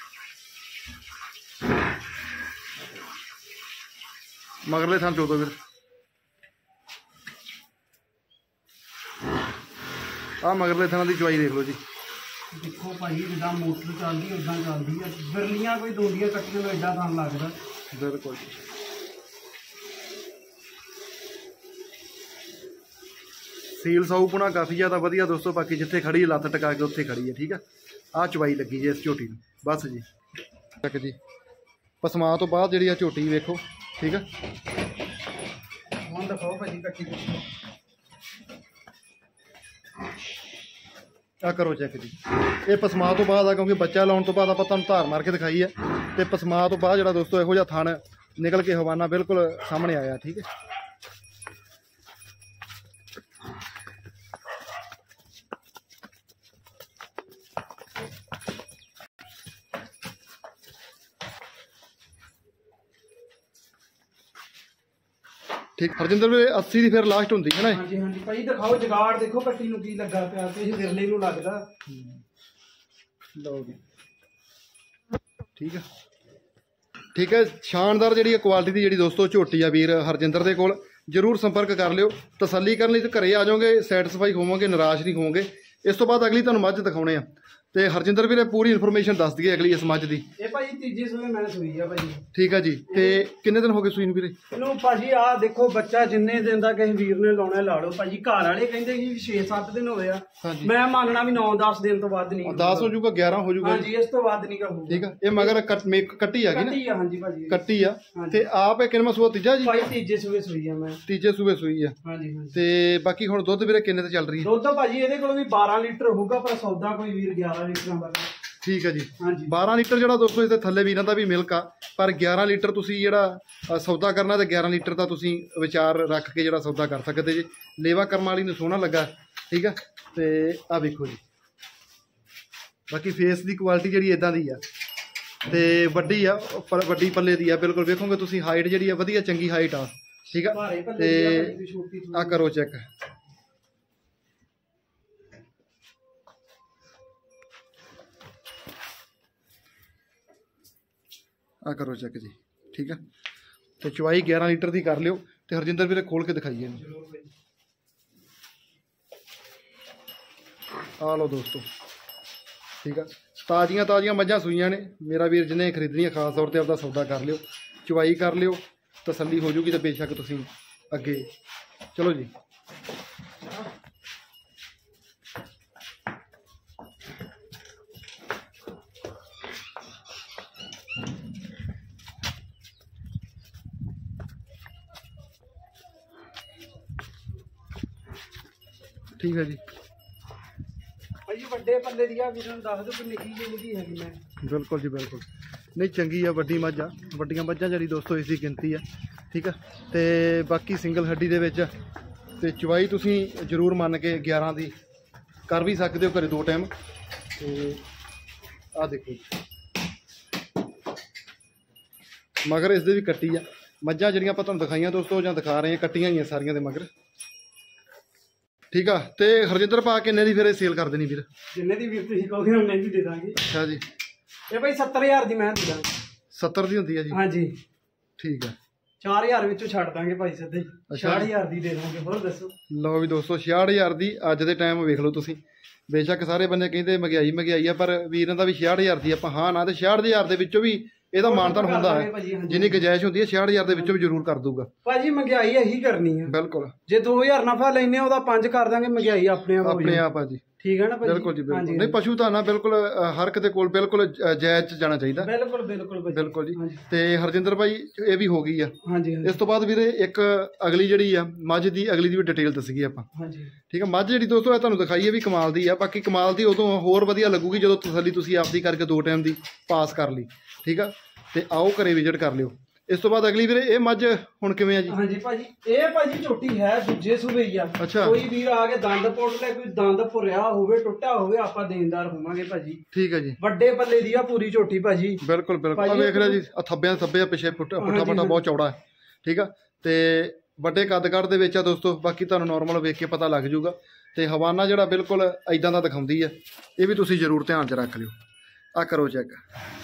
ਮਗਰਲੇ ਥਣ ਚੋ ਦੋ ਵੀਰ। ਆਹ ਮਗਰਲੇ ਥਾਂ ਦੀ ਚੁਆਈ ਦੇਖ ਲਓ ਜੀ। ਦੇਖੋ ਭਾਈ ਜਿੱਦਾਂ ਮੋਟਰ ਚੱਲਦੀ ਉਦਾਂ ਚੱਲਦੀ ਆ, ਬਿਰਲੀਆਂ ਕੋਈ ਦੋਂਦੀਆਂ ਕੱਟੀਆਂ ਨੂੰ ਐਡਾ ਥਣ ਲੱਗਦਾ। ਬਿਲਕੁਲ, ਸੀਲ ਸਾਊਪਣਾ ਕਾਫੀ ਜ਼ਿਆਦਾ ਵਧੀਆ ਦੋਸਤੋ। ਬਾਕੀ ਜਿੱਥੇ ਖੜੀ ਲੱਤ ਟਕਾ ਕੇ ਉੱਥੇ ਖੜੀ ਹੈ। ਠੀਕ ਆ, ਆਹ ਚੁਆਈ ਲੱਗੀ ਜੀ ਇਸ ਝੋਟੀ ਨੂੰ ਬਸ ਜੀ। ਚੱਕ ਜੀ, ਪਸਮਾ ਤੋਂ ਬਾਅਦ ਜਿਹੜੀ ਆ ਝੋਟੀ ਵੇਖੋ। ਠੀਕ ਆ, ਹੁਣ ਦਿਖਾਓ ਭਾਜੀ ਕੱਟੀ। ਆ ਕਰੋ ਚੈੱਕ ਜੀ, ਇਹ ਪਸਮਾ ਤੋਂ ਬਾਅਦ ਆ, ਕਿਉਂਕਿ ਬੱਚਾ ਲਾਉਣ ਤੋਂ ਬਾਅਦ ਆਪਾਂ ਤੁਹਾਨੂੰ ਧਾਰ ਮਾਰ ਕੇ ਦਿਖਾਈ ਹੈ। ਤੇ ਪਸਮਾ ਤੋਂ ਬਾਅਦ ਜਿਹੜਾ ਦੋਸਤੋ ਇਹੋ ਜਿਹਾ ਥਣ ਨਿਕਲ ਕੇ ਹਵਾਨਾ ਬਿਲਕੁਲ ਸਾਹਮਣੇ ਆਇਆ। ਠੀਕ ਹੈ, ਠੀਕ। ਹਰਜਿੰਦਰ ਵੀਰੇ ਅੱਸੀ ਦੀ ਫਿਰ ਲਾਸਟ ਹੁੰਦੀ ਹੈ ਨਾ? ਹਾਂਜੀ ਹਾਂਜੀ ਭਾਈ ਦਿਖਾਓ ਜਗਾੜ, ਦੇਖੋ ਕੱਟੀ ਨੂੰ ਕੀ ਲੱਗਾ ਪਿਆ, ਤੇ ਵਿਰਲੇ ਨੂੰ ਲੱਗਦਾ। ਲਓ ਜੀ, ਠੀਕ ਹੈ ਠੀਕ ਹੈ। ਸ਼ਾਨਦਾਰ ਜਿਹੜੀ ਕੁਆਲਿਟੀ ਦੀ ਜਿਹੜੀ ਦੋਸਤੋ ਝੋਟੀ ਆ ਵੀਰ ਹਰਜਿੰਦਰ ਦੇ ਕੋਲ, ਜ਼ਰੂਰ ਸੰਪਰਕ ਕਰ ਲਿਓ। ਤਸੱਲੀ ਕਰਨ ਲਈ ਤੇ ਘਰੇ ਆ ਜਾਓਗੇ, ਸੈਟੀਸਫਾਈ ਹੋਵੋਗੇ, ਨਿਰਾਸ਼ ਨਹੀਂ ਹੋਵੋਗੇ। ਇਸ ਤੋਂ ਬਾਅਦ ਅਗਲੀ ਤੁਹਾਨੂੰ ਮੱਝ ਦਿਖਾਉਣੇ ਆ, ਤੇ ਹਰਜਿੰਦਰ ਵੀਰੇ ਪੂਰੀ ਇਨਫੋਰਮੇਸ਼ਨ ਦੱਸ ਦਈਏ ਅਗਲੀ ਇਸ ਮੱਝ ਦੀ। ਇਹ ਭਾਜੀ ਤੀਜੇ ਸੂਏ ਮੈਂ ਸੂਈ ਆ ਭਾਜੀ। ਠੀਕ ਆ ਜੀ, ਤੇ ਕਿੰਨੇ ਦਿਨ ਹੋ ਗਏ ਸੂਈ ਨੂੰ ਵੀਰੇ? ਇਹਨੂੰ ਭਾਜੀ ਆਹ ਦੇਖੋ ਬੱਚਾ ਜਿੰਨੇ ਦਿਨ ਦਾ ਕਿਸੇ ਵੀਰ ਨੇ ਲਾਉਣਾ ਲਾ ਲਓ ਭਾਜੀ। ਘਰ ਵਾਲੇ ਕਹਿੰਦੇ ਕਿ ਛੇ ਸੱਤ ਦਿਨ ਹੋਏ ਆ, ਮੈਂ ਮੰਨਣਾ ਵੀ ਨੌ ਦਸ ਦਿਨ ਤੋਂ ਵੱਧ ਨਹੀਂ। ਦਸ ਹੋ ਜਾਊਗਾ, ਗਿਆਰਾਂ ਹੋ ਜਾਊਗਾ। ਹਾਂਜੀ, ਇਸ ਤੋਂ ਵੱਧ ਨਹੀਂ ਕਹੂਗਾ। ਠੀਕ ਆ, ਇਹ ਮਗਰ ਕੱਟੀ ਆ ਗਈ ਨਾ? ਕੱਟੀ ਆ, ਹਾਂਜੀ ਭਾਜੀ ਕੱਟੀ ਆ। ਤੇ ਆਪ ਇਹ ਕਿੰਨਾ ਸੂਆ? ਤੀਜਾ ਜੀ ਭਾਈ, ਤੀਜੇ ਸੂਏ ਸੂਈ ਆ ਮੈਂ। ਤੀਜੇ ਸੂਏ ਸੂਈ ਆ। ਹਾਂਜੀ ਹਾਂਜੀ। ਤੇ ਬਾਕੀ ਹੁਣ ਦੁੱਧ ਵੀਰੇ ਕਿੰਨੇ ਤੇ ਚੱਲ ਰਹੀ ਹੈ? ਦੁੱਧ ਭਾਜੀ ਇਹਦੇ ਕੋਲ ਵੀ ਬਾਰਾਂ ਲੀਟਰ ਹੋਊਗਾ, ਪਰ ਸੌਦਾ ਕੋਈ ਵੀਰ ਗਿਆਰਾਂ ਲੀਟਰਾਂ ਦਾ। ਠੀਕ ਹੈ ਜੀ, ਹਾਂਜੀ। ਬਾਰਾਂ ਲੀਟਰ ਜਿਹੜਾ ਦੋਸਤੋ ਇਹਦੇ ਥੱਲੇ ਵੀਰਾਂ ਦਾ ਵੀ ਮਿਲਕ ਆ, ਪਰ ਗਿਆਰਾਂ ਲੀਟਰ ਤੁਸੀਂ ਜਿਹੜਾ ਸੌਦਾ ਕਰਨਾ ਤੇ ਗਿਆਰਾਂ ਲੀਟਰ ਦਾ ਤੁਸੀਂ ਵਿਚਾਰ ਰੱਖ ਕੇ ਜਿਹੜਾ ਸੌਦਾ ਕਰ ਸਕਦੇ ਜੀ। ਲੇਵਾ ਕਰਮ ਵਾਲੀ ਨੂੰ ਸੋਹਣਾ ਲੱਗਾ। ਠੀਕ ਆ, ਤੇ ਆ ਵੇਖੋ ਜੀ, बाकी फेस की क्वालिटी जी इदा दी आ ते वड्डी आ पर वड्डी पल्ले दी आ बिल्कुल वेखोगे तुसीं हाइट जी वधिया चंगी हाइट आ ठीक है। ते आ करो चेक आ करो चेक जी ठीक है। तो चवाई ग्यारह लीटर की कर लियो ते हरजिंदर वीरे खोल के दिखाइए आ लो दोस्तों ठीक है। ताज़ियाँ ताज़ियाँ मझां सूईयां ने मेरा वीर जिन्हें खरीदनी है खास तौर पर आपका सौदा कर लियो चवाई कर लियो तसल्ली हो जूगी तो बेशक तुसीं अगे चलो जी। ठीक है जी ਵੱਡੇ ਪੱਲੇ ਦੀ ਆ ਵੀਰਾਂ ਨੂੰ ਦੱਸ ਦਿਓ ਕਿ ਨਿੱਕੀ ਜਿਹੀ ਨਿੱਕੀ ਹੈਗੀ ਮੈਂ बिल्कुल जी बिल्कुल नहीं चंगी है वड्डी मझ आ वड्डियां मझां जी दोस्तों इसी गिनती है ठीक है। तो बाकी सिंगल हड्डी दे विच ते चवाई तुसीं जरूर मन के ग्यारह की कर भी सकते हो घरे दो टाइम। तो आ देखो मगर इसदे भी कट्टी आ मझां जिहड़ियां आपां तुहानूं दिखाइयां दोस्तों जां दिखा रहे हैं कट्टियां ही सारियां दे मगर ठीक है। तो हरजिंदर पा किन्ने दी फिर सेल कर देनी वीर जिन्ने दी वीर तुसीं कहोगे उन्ने दी दे दांगे। अच्छा जी ये भाई सत्तर हज़ार दी मैं दे दांगे सत्तर दी हुंदी है जी हाँ जी ठीक है। चार हज़ार विचों छड्ड दांगे भाई सिद्धे छियासठ हज़ार दी दे दांगे होर दसो लो भी दोस्तों छियासठ हज़ार दी अज दे टाइम वेख लो तुसीं बेशक सारे बंदे कहते महंगाई महंगाई है पर वीरां दा भी छियासठ हज़ार दी आपां हाँ ना ते छियासठ हज़ार दे विचों भी ਇਹਦਾ ਮਾਨਤਾਨ ਹੁੰਦਾ ਹੈ ਜਿੰਨੀ ਗੁੰਜਾਇਸ਼ ਹੁੰਦੀ ਹੈ ਛਿਆਹਠ ਹਜ਼ਾਰ ਦੇ ਵਿੱਚੋਂ ਵੀ ਜ਼ਰੂਰ ਕਰ ਦੂਗਾ ਭਾਜੀ ਮਹਿੰਗਾਈ ਇਹੀ ਕਰਨੀ ਹੈ ਬਿਲਕੁਲ ਜੇ ਦੋ ਹਜ਼ਾਰ ਨਫਾ ਲੈਨੇ ਉਹਦਾ ਪੰਜ ਕਰ ਦਾਂਗੇ ਮਹਿੰਗਾਈ ਆਪਣੇ ਆਪ ਆਪਣੇ ਆਪ ਆ ਜੀ ਠੀਕ ਹੈ ਨਾ ਭਾਜੀ ਬਿਲਕੁਲ ਜੀ ਬਿਲਕੁਲ ਨਹੀਂ ਪਸ਼ੂ ਤਾਂ ਨਾ ਬਿਲਕੁਲ ਹਰ ਇੱਕ ਦੇ ਕੋਲ ਬਿਲਕੁਲ ਜਾਇਜ਼ ਚ ਜਾਣਾ ਚਾਹੀਦਾ ਬਿਲਕੁਲ ਬਿਲਕੁਲ ਬਿਲਕੁਲ ਜੀ। ਤੇ ਹਰਜਿੰਦਰ ਭਾਈ ਇਹ ਵੀ ਹੋ ਗਈ ਆ ਹਾਂਜੀ ਇਸ ਤੋਂ ਬਾਅਦ ਵੀਰੇ ਇੱਕ ਅਗਲੀ ਜਿਹੜੀ ਆ ਮੱਝ ਦੀ ਅਗਲੀ ਦੀ ਵੀ ਡਿਟੇਲ ਦੱਸੀ ਆਪਾਂ ਹਾਂਜੀ ਠੀਕ ਹੈ। ਮੱਝ ਜਿਹੜੀ ਦੋਸਤੋ ਇਹ ਤੁਹਾਨੂੰ ਦਿਖਾਈ ਹੈ ਵੀ ਕਮਾਲ ਦੀ ਆ ਬਾਕੀ ਕਮਾਲ ਦੀ ਉਦੋਂ ਹੋਰ ਵਧੀਆ ਲੱਗੂਗੀ ਜਦੋਂ ਤਸੱਲੀ ਤੁਸੀਂ ਆਪਦੀ ਕਰਕੇ ਦੋ ਟਾਈਮ ਦੀ ਪਾਸ ਕਰ ਲਈ ਠੀਕ ਆ। ਤੇ आओ घरे विजिट कर लियो। इस तो बाद अगली वीरे ये मझ हुण किवें आ जी हाँ जी भाजी ये भाजी झोटी है दूजे सूबे ही आ अच्छा कोई वीर आके दंद पुट ले कोई दंद भुरिया होवे टुट्टा होवे आपां देनदार होवांगे भाजी ठीक है जी। वड्डे पल्ले दी आ पूरी झोटी भाजी बिल्कुल बिल्कुल आ देख रहा जी आ थब्बियां थब्बे पिछे पुट्ठा पुट्ठा बहुत चौड़ा है ठीक है। ते वड्डे कद काठ दे विच आ दोस्तों बाकी तुहानूं नॉर्मल वेख के पता लग जूगा। ते हवाना जिहड़ा बिल्कुल इदां दा दिखाउंदी है ये भी तुसीं जरूर ध्यान च रख लियो। आ करो चेक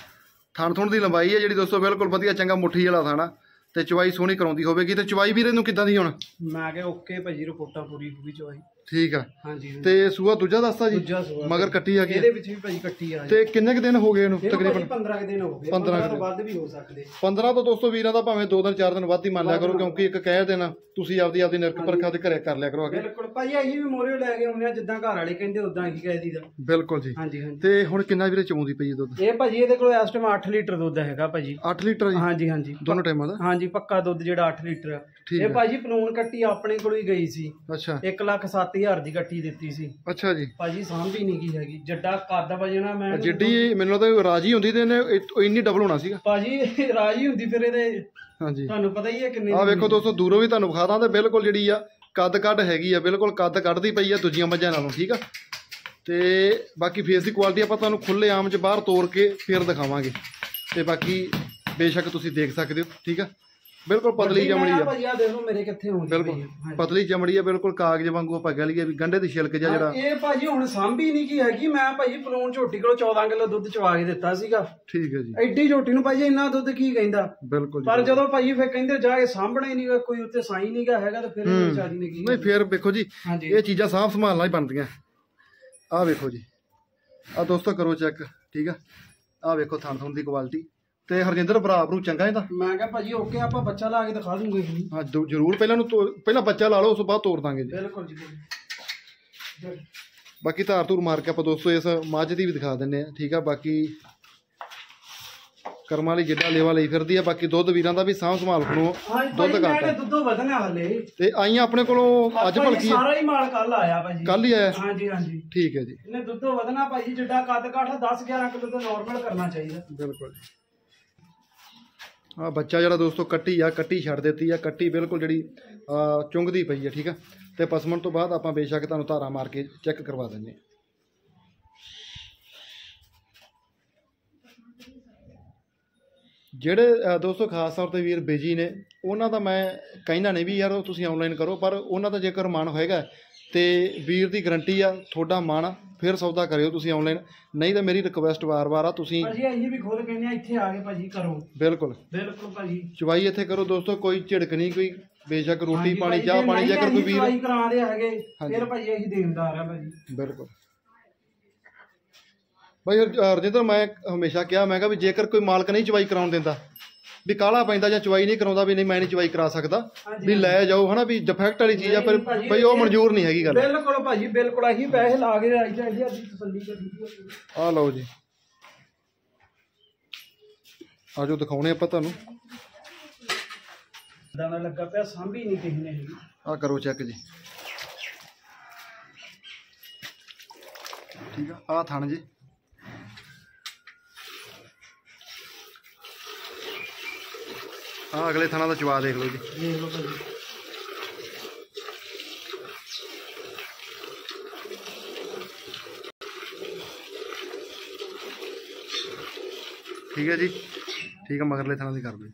थण थुण की लंबाई है जी दोस्तों बिल्कुल वधिया चंगा मुट्ठी वाला थाना ते चवाई सोहनी कराउंदी होवेगी। ते चवाई वीरे नूं किदां दी हुण मैं कहा ओके भाजी रिपोर्टां पूरी होगी चवाई ठीक है हाँ जी। ते सूआ दूजा दसदा जी मगर कट्टी है ਇਹਦੇ ਵਿੱਚ ਵੀ ਭਾਜੀ ਕੱਟੀ ਆ ਤੇ ਕਿੰਨੇ ਕ ਦਿਨ ਹੋ ਗਏ ਇਹਨੂੰ ਤਕਰੀਬਨ ਪੰਦਰਾਂ ਕ ਦਿਨ ਹੋ ਗਏ ਪੰਦਰਾਂ ਤੋਂ ਵੱਧ ਵੀ ਹੋ ਸਕਦੇ ਪੰਦਰਾਂ ਤੋਂ ਦੋਸਤੋ ਵੀਰਾਂ ਦਾ ਭਾਵੇਂ ਦੋ ਦਿਨ ਚਾਰ ਦਿਨ ਵੱਧ ਹੀ ਮੰਨ ਲਿਆ ਕਰੋ ਕਿਉਂਕਿ ਇੱਕ ਕਹਿ ਦੇਣਾ ਤੁਸੀਂ ਆਪਦੀ ਆਪਦੀ ਨਿਰਖ ਪਰਖਾ ਦੇ ਘਰੇ ਕਰ ਲਿਆ ਕਰੋ ਅੱਗੇ ਬਿਲਕੁਲ ਭਾਜੀ ਅਸੀਂ ਵੀ ਮੋਰੇ ਲੈ ਕੇ ਆਉਂਦੇ ਆ ਜਿੱਦਾਂ ਘਰ ਵਾਲੇ ਕਹਿੰਦੇ ਉਦਾਂ ਹੀ ਕਹਿ ਦੀਦਾ ਬਿਲਕੁਲ ਜੀ ਹਾਂਜੀ ਹਾਂਜੀ। ਤੇ ਹੁਣ ਕਿੰਨਾ ਵੀਰੇ ਚੋਂਦੀ ਪਈ ਦੁੱਧ ਇਹ ਭਾਜੀ ਇਹਦੇ ਕੋਲ ਇਸ ਟਾਈਮ ਅੱਠ ਲੀਟਰ ਦੁੱਧ ਹੈਗਾ ਭਾਜੀ ਅੱਠ ਲੀਟਰ ਜੀ ਹਾਂਜੀ ਹਾਂਜੀ ਦੋਨੋਂ ਟਾਈਮਾਂ ਦਾ ਹਾਂਜੀ ਪੱਕਾ ਦੁੱਧ ਜਿਹੜਾ ਅੱਠ ਲੀਟਰ ਆ ਇਹ ਭਾਜੀ ਪਲੂਣ ਕੱਟੀ ਆਪਣੇ ਕੋਲ ਹੀ ਗਈ ਸੀ ਅੱਛਾ ਇੱਕ ਲੱਖ ਸੱਤ ਹਜ਼ਾਰ ਦੀ ਕੱਟੀ ਦਿੱਤੀ ਸੀ ਅੱਛਾ ਜੀ ਭਾਜੀ ਸਾਂਭੀ ਨਹੀਂ ਕੀ ਹੈਗੀ ਜੱਡਾ ਕੱਦ ਵਜਣਾ ਮੈਂ ਜਿੱਡੀ ਮੈਨੂੰ ਤਾਂ ਰਾਜੀ ਹੁੰਦੀ ਤੇ ਇਹਨੇ ਇੰਨੀ ਡਬਲ ਹੋਣਾ ਸੀਗਾ ਭਾਜੀ ਰਾਜੀ ਹੁੰਦੀ ਫਿਰ ਇਹਦੇ ਹਾਂਜੀ ਤੁਹਾਨੂੰ ਪਤਾ ਹੀ ਹੈ ਕਿੰਨੇ ਆ ਵੇਖੋ ਦੋਸਤੋ ਦੂਰੋਂ ਵੀ ਤੁਹਾਨੂੰ ਵਿਖਾ ਦਾਂ ਤੇ ਬਿਲਕੁਲ ਜਿਹੜੀ ਆ ਕੱਦ ਕੱਢ ਹੈਗੀ ਆ ਬਿਲਕੁਲ ਕੱਦ ਕੱਢਦੀ ਪਈ ਆ ਦੂਜੀਆਂ ਮੱਝਾਂ ਨਾਲੋਂ ਠੀਕ ਆ। ਤੇ ਬਾਕੀ ਫੇਸ ਦੀ ਕੁਆਲਿਟੀ ਆਪਾਂ ਤੁਹਾਨੂੰ ਖੁੱਲੇ ਆਮ 'ਚ ਬਾਹਰ ਤੋੜ ਕੇ ਫਿਰ ਦਿਖਾਵਾਂਗੇ ਤੇ ਬਾਕੀ ਬੇਸ਼ੱਕ ਤੁਸੀਂ ਦੇਖ ਸਕਦੇ ਹੋ ਠੀਕ ਆ। ਬਿਲਕੁਲ ਪਤਲੀ ਚਮੜੀ ਆ ਭਾਜੀ ਆ ਦੇਖੋ ਮੇਰੇ ਕਿੱਥੇ ਹੁੰਦੀ ਬਿਲਕੁਲ ਪਤਲੀ ਚਮੜੀ ਆ ਬਿਲਕੁਲ ਕਾਗਜ਼ ਵਾਂਗੂ ਆਪਾਂ ਕਹਿ ਲਈਏ ਵੀ ਗੰਢੇ ਦੀ ਛਿਲਕ ਜਿਹਾ ਜਿਹੜਾ ਇਹ ਭਾਜੀ ਹੁਣ ਸਾਂਭੀ ਨਹੀਂ ਕੀ ਹੈਗੀ ਮੈਂ ਭਾਜੀ ਪਲੂਣ ਝੋਟੀ ਕੋਲ ਚੌਦਾਂ ਕਿਲੋ ਦੁੱਧ ਚਵਾ ਕੇ ਦਿੱਤਾ ਸੀਗਾ ਠੀਕ ਹੈ ਜੀ। ਐਡੀ ਝੋਟੀ ਨੂੰ ਭਾਜੀ ਇੰਨਾ ਦੁੱਧ ਕੀ ਕਹਿੰਦਾ ਬਿਲਕੁਲ ਪਰ ਜਦੋਂ ਭਾਜੀ ਫਿਰ ਕਹਿੰਦੇ ਜਾ ਕੇ ਸਾਂਭਣਾ ਹੀ ਨਹੀਂਗਾ ਕੋਈ ਉੱਤੇ ਸਾਈ ਨਹੀਂਗਾ ਹੈਗਾ ਤਾਂ ਫਿਰ ਇਹ ਵਿਚਾਰੀ ਨੇ ਕੀ ਨਹੀਂ ਫਿਰ ਵੇਖੋ ਜੀ ਇਹ ਚੀਜ਼ਾਂ ਸਾਂਭ ਸੰਭਾਲਣਾ ਹੀ ਬਣਦੀਆਂ। ਆਹ ਵੇਖੋ ਜੀ ਆਹ ਦੋਸਤੋ ਕਰੋ ਚੈੱਕ ਠੀਕ ਆ। ਆਹ ਵੇਖੋ ਥਣ ਥਣ ਦੀ ਕੁਆਲਿਟੀ ਤੇ ਹਰਜਿੰਦਰ ਭਰਾ ਭਰੂ ਚੰਗਾ ਇਹਦਾ ਮੈਂ ਕਿਹਾ ਭਾਜੀ ਓਕੇ ਆਪਾਂ ਬੱਚਾ ਲਾ ਕੇ ਦਿਖਾ ਦੂੰਗੇ ਹਾਂ ਜ਼ਰੂਰ ਪਹਿਲਾਂ ਨੂੰ ਪਹਿਲਾਂ ਬੱਚਾ ਲਾ ਲਓ ਉਸ ਤੋਂ ਬਾਅਦ ਤੋੜ ਦਾਂਗੇ ਜੀ ਬਿਲਕੁਲ ਜੀ। ਬਾਕੀ ਧਾਰ ਧੂਰ ਮਾਰ ਕੇ ਆਪਾਂ ਦੋਸਤੋ ਇਸ ਮੱਝ ਦੀ ਵੀ ਦਿਖਾ ਦਿੰਨੇ ਆ ਠੀਕ ਆ। ਬਾਕੀ ਕਰਮਾਂ ਵਾਲੀ ਜਿੱਡਾ ਲੇਵਾ ਲਈ ਫਿਰਦੀ ਆ ਬਾਕੀ ਦੁੱਧ ਵੀਰਾਂ ਦਾ ਵੀ ਸਾਂਭ ਸੰਭਾਲ ਕਰੋ ਦੁੱਧ ਘੱਟ ਦੁੱਧੋਂ ਵਧਣਾ ਹਲੇ ਤੇ ਆਈਆਂ ਆਪਣੇ ਕੋਲੋਂ ਅੱਜ ਭਲਕੀ ਸਾਰਾ ਹੀ ਮਾਲ ਕੱਲ ਆਇਆ ਭਾਜੀ ਕੱਲ ਹੀ ਆਇਆ ਹਾਂਜੀ ਹਾਂਜੀ ਠੀਕ ਹੈ ਜੀ। ਇਹਨੇ ਦੁੱਧੋਂ ਵਧਣਾ ਭਾਜੀ ਜਿੱਡਾ ਕੱਦ ਕਾਠ ਦਸ ਗਿਆਰਾਂ ਕਿਲੋ ਤੋਂ ਨਾਰਮਲ ਕਰਨਾ ਚਾਹੀਦਾ ਬਿਲਕੁਲ। ਆ ਬੱਚਾ ਜਿਹੜਾ ਦੋਸਤੋ ਕੱਟੀ ਆ ਕੱਟੀ ਛੱਡ ਦਿੱਤੀ ਆ ਕੱਟੀ ਬਿਲਕੁਲ ਜਿਹੜੀ ਚੁੰਗਦੀ ਪਈ ਆ ਠੀਕ ਆ। ਤੇ ਪਸਮਣ ਤੋਂ ਬਾਅਦ ਆਪਾਂ ਬੇਸ਼ੱਕ ਤੁਹਾਨੂੰ ਧਾਰਾ ਮਾਰ ਕੇ ਚੈੱਕ ਕਰਵਾ ਦਿੰਦੇ ਜਿਹੜੇ ਦੋਸਤੋ ਖਾਸ ਤੌਰ 'ਤੇ ਵੀਰ ਬਿਜੀ ਨੇ ਉਹਨਾਂ ਦਾ ਮੈਂ ਕਹਿੰਦਾ ਨਹੀਂ ਵੀ ਯਾਰ ਉਹ ਤੁਸੀਂ ਆਨਲਾਈਨ ਕਰੋ, ਪਰ ਉਹਨਾਂ ਦਾ ਜੇਕਰ ਮਨ ਹੋਏਗਾ ਤੇ ਵੀਰ ਦੀ ਗਰੰਟੀ ਆ ਤੁਹਾਡਾ ਮਨ ਫਿਰ ਸੌਦਾ ਕਰਿਓ ਤੁਸੀਂ ਆਨਲਾਈਨ, ਨਹੀਂ ਤਾਂ ਮੇਰੀ ਰਿਕੁਐਸਟ ਵਾਰ-ਵਾਰ ਆ ਤੁਸੀਂ ਭਾਜੀ ਇਹ ਵੀ ਖੁਦ ਕਹਿੰਦੇ ਆ ਇੱਥੇ ਆ ਕੇ ਭਾਜੀ ਕਰੋ। ਬਿਲਕੁਲ ਬਿਲਕੁਲ ਭਾਜੀ ਚਵਾਈ ਇੱਥੇ ਕਰੋ ਦੋਸਤੋ, ਕੋਈ ਝਿੜਕ ਨਹੀਂ, ਕੋਈ ਬੇਸ਼ੱਕ ਰੋਟੀ ਪਾਣੀ ਚਾਹ ਪਾਣੀ ਜੇਕਰ ਕੋਈ ਵੀਰ ਚਵਾਈ ਕਰਾਉਂਦੇ ਹੈਗੇ ਫਿਰ ਭਾਜੀ ਅਸੀਂ ਦੇਣਦਾਰ ਆ ਭਾਜੀ। ਬਿਲਕੁਲ ਭਾਈ ਰਜਿੰਦਰ ਮੈਂ ਹਮੇਸ਼ਾ ਕਿਹਾ ਮੈਂ ਕਿਹਾ ਵੀ ਜੇਕਰ ਕੋਈ ਮਾਲਕ ਨਹੀਂ ਚਵਾਈ ਕਰਾਉਣ ਦਿੰਦਾ ਵੀ ਕਾਹਲਾ ਪੈਂਦਾ ਜਾਂ ਚਵਾਈ ਨਹੀਂ ਕਰਾਉਂਦਾ ਵੀ ਨਹੀਂ ਮੈਂ ਨਹੀਂ ਚਵਾਈ ਕਰਾ ਸਕਦਾ ਵੀ ਲੈ ਜਾਓ ਹਨਾ ਵੀ ਡਿਫੈਕਟ ਵਾਲੀ ਚੀਜ਼ ਆ ਪਰ ਭਾਈ ਉਹ ਮਨਜ਼ੂਰ ਨਹੀਂ ਹੈਗੀ ਗੱਲ। ਬਿਲਕੁਲ ਭਾਜੀ ਬਿਲਕੁਲ ਅਸੀਂ ਪੈਸੇ ਲਾ ਕੇ ਆਈ ਜਾਂਦੀ ਆ ਤਸੱਲੀ ਕਰੀ। ਆ ਲਓ ਜੀ ਆਜੋ ਦਿਖਾਉਣੇ ਆਪਾਂ ਤੁਹਾਨੂੰ ਦਾਣਾ ਲੱਗਾ ਪਿਆ ਸਾਂਭੀ ਨਹੀਂ ਕਿਸੇ ਨੇ। ਆ ਕਰੋ ਚੈੱਕ ਜੀ ਠੀਕ ਆ। ਆ ਥਣ ਜੀ ਆ ਅਗਲੇ ਥਾਣਾ ਦਾ ਚਵਾ ਦੇਖ ਲਓ ਜੀ ਦੇਖ ਲਓ ਭਾਜੀ ਠੀਕ ਹੈ ਜੀ ਠੀਕ ਆ। ਮਗਰਲੇ ਥਾਣਾ ਦੀ ਕਰ ਦਿਓ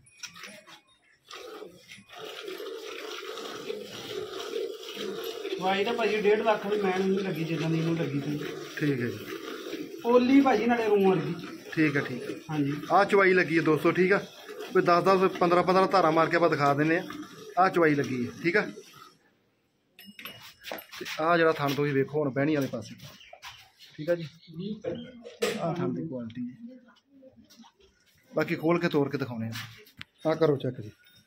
ਵਾਈ ਤਾਂ ਭਾਜੀ ਡੇਢ ਲੱਖ ਦੀ ਮੈਂ ਨਹੀਂ ਲੱਗੀ ਜਿੱਦਾਂ ਦੀ ਇਹਨੂੰ ਲੱਗੀ ਸੀ। ਠੀਕ ਹੈ ਜੀ ਓਲੀ ਭਾਜੀ ਨਾਲੇ ਰੂਮ ਵਰਗੀ। ਠੀਕ ਹੈ ਠੀਕ ਹੈ ਹਾਂਜੀ ਆ ਚਵਾਈ ਲੱਗੀ ਹੈ ਦੋਸਤੋ ਠੀਕ ਆ। ਕੋਈ ਦਸ ਦਸ ਪੰਦਰਾਂ ਪੰਦਰਾਂ ਧਾਰਾਂ ਮਾਰ ਕੇ ਆਪਾਂ ਦਿਖਾ ਦਿੰਦੇ ਆ। ਆਹ ਚਵਾਈ ਲੱਗੀ ਹੈ ਠੀਕ ਆ। ਤੇ ਆਹ ਜਿਹੜਾ ਥਣ ਤੁਸੀਂ ਵੇਖੋ ਹੁਣ ਬਹਿਣੀ ਵਾਲੇ ਪਾਸੇ ਠੀਕ ਆ ਜੀ। ਆਹ ਥਣ ਦੀ ਕੁਆਲਿਟੀ ਹੈ ਬਾਕੀ ਖੋਲ ਕੇ ਤੋੜ ਕੇ ਦਿਖਾਉਣੇ ਆ। ਆਹ ਕਰੋ ਚੈੱਕ ਜੀ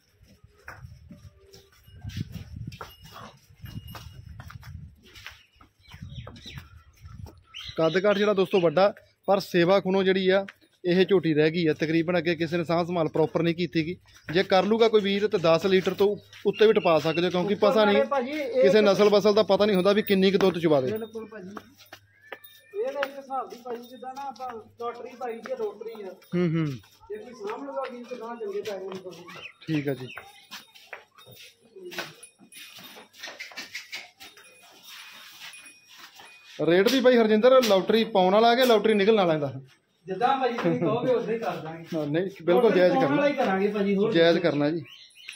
ਕੱਦ ਕਾਠ ਜਿਹੜਾ ਦੋਸਤੋ ਵੱਡਾ ਪਰ ਸੇਵਾ ਖੁਣੋ ਜਿਹੜੀ ਆ ਇਹ ਝੋਟੀ ਰਹਿ ਗਈ ਹੈ ਤਕਰੀਬਨ। ਅੱਗੇ ਕਿਸੇ ਨੇ ਸਾਂਭ ਸੰਭਾਲ ਪ੍ਰੋਪਰ ਨਹੀਂ ਕੀਤੀ ਗਈ। ਜੇ ਕਰ ਲੂਗਾ ਕੋਈ ਵੀਰ ਤਾਂ ਦਸ ਲੀਟਰ ਤੋਂ ਉੱਤੇ ਵੀ ਟਪਾ ਸਕਦੇ ਹੋ ਕਿਉਂਕਿ ਪਤਾ ਨਹੀਂ ਕਿਸੇ ਨਸਲ ਬਸਲ ਦਾ ਪਤਾ ਨਹੀਂ ਹੁੰਦਾ ਵੀ ਕਿੰਨੀ ਕੁ ਦੁੱਧ ਚਵਾ ਦੇ। ਬਿਲਕੁਲ ਭਾਜੀ ਇਹ ਤਾਂ ਇੱਕ ਹਿਸਾਬ ਦੀ ਭਾਜੀ ਜਿੱਦਾਂ ਨਾ ਆਪਾਂ ਲੋਟਰੀ ਪਾਈ ਦੀ ਲੋਟਰੀ ਆ। ਹੂੰ ਹੂੰ ਜੇ ਕੋਈ ਸਾਂਭ ਲੂਗਾ ਵੀਰ ਤੇ ਨਾ ਚੰਗੇ ਪੈਸੇ ਨਹੀਂ। ਠੀਕ ਹੈ ਜੀ ਰੇਟ ਵੀ ਭਾਈ ਹਰਜਿੰਦਰ ਲੋਟਰੀ ਪਾਉਣ ਵਾਲਾ ਕਿ ਲੋਟਰੀ ਨਿਕਲਣ ਵਾਲਾ ਇਹਦਾ ਜਿੱਦਾਂ ਭਾਜੀ ਤੁਸੀਂ ਕਹੋਗੇ ਉਦਾਂ ਹੀ ਕਰ ਦਾਂਗੇ। ਨਹੀਂ ਬਿਲਕੁਲ ਜਾਇਜ਼ ਕਰਨਾ ਕਰਾਂਗੇ ਭਾਜੀ ਹੋਰ ਜਾਇਜ਼ ਕਰਨਾ ਜੀ।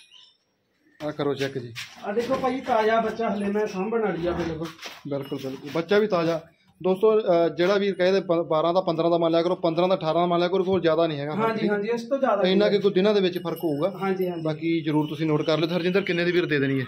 ਆ ਕਰੋ ਚੈੱਕ ਜੀ ਆ ਦੇਖੋ ਭਾਜੀ ਤਾਜ਼ਾ ਬੱਚਾ ਹਲੇ ਮੈਂ ਸਾਂਭਣ ਵਾਲੀ ਆ ਬਿਲਕੁਲ। ਬਿਲਕੁਲ ਬਿਲਕੁਲ ਬੱਚਾ ਵੀ ਤਾਜ਼ਾ ਦੋਸਤੋ। ਜਿਹੜਾ ਵੀਰ ਕਹਿੰਦੇ ਬਾਰਾਂ ਦਾ ਪੰਦਰਾਂ ਦਾ ਮੰਨ ਲਿਆ ਕਰੋ, ਪੰਦਰਾਂ ਦਾ ਅਠਾਰਾਂ ਦਾ ਮੰਨ ਲਿਆ ਕਰੋ, ਕੋਈ ਜ਼ਿਆਦਾ ਨਹੀਂ ਹੈਗਾ। ਹਾਂਜੀ ਹਾਂਜੀ ਇਸ ਤੋਂ ਜ਼ਿਆਦਾ ਇੰਨਾ ਕਿ ਕੋਈ ਦਿਨਾਂ ਦੇ ਵਿੱਚ ਫਰਕ ਹੋਊਗਾ। ਹਾਂਜੀ ਹਾਂਜੀ ਬਾਕੀ ਜ਼ਰੂਰ ਤੁਸੀਂ ਨੋਟ ਕਰ ਲਿਓ। ਹਰਜਿੰਦਰ ਕਿੰਨੇ ਦੀ ਵੀਰ ਦੇ ਦੇਣੀ ਹੈ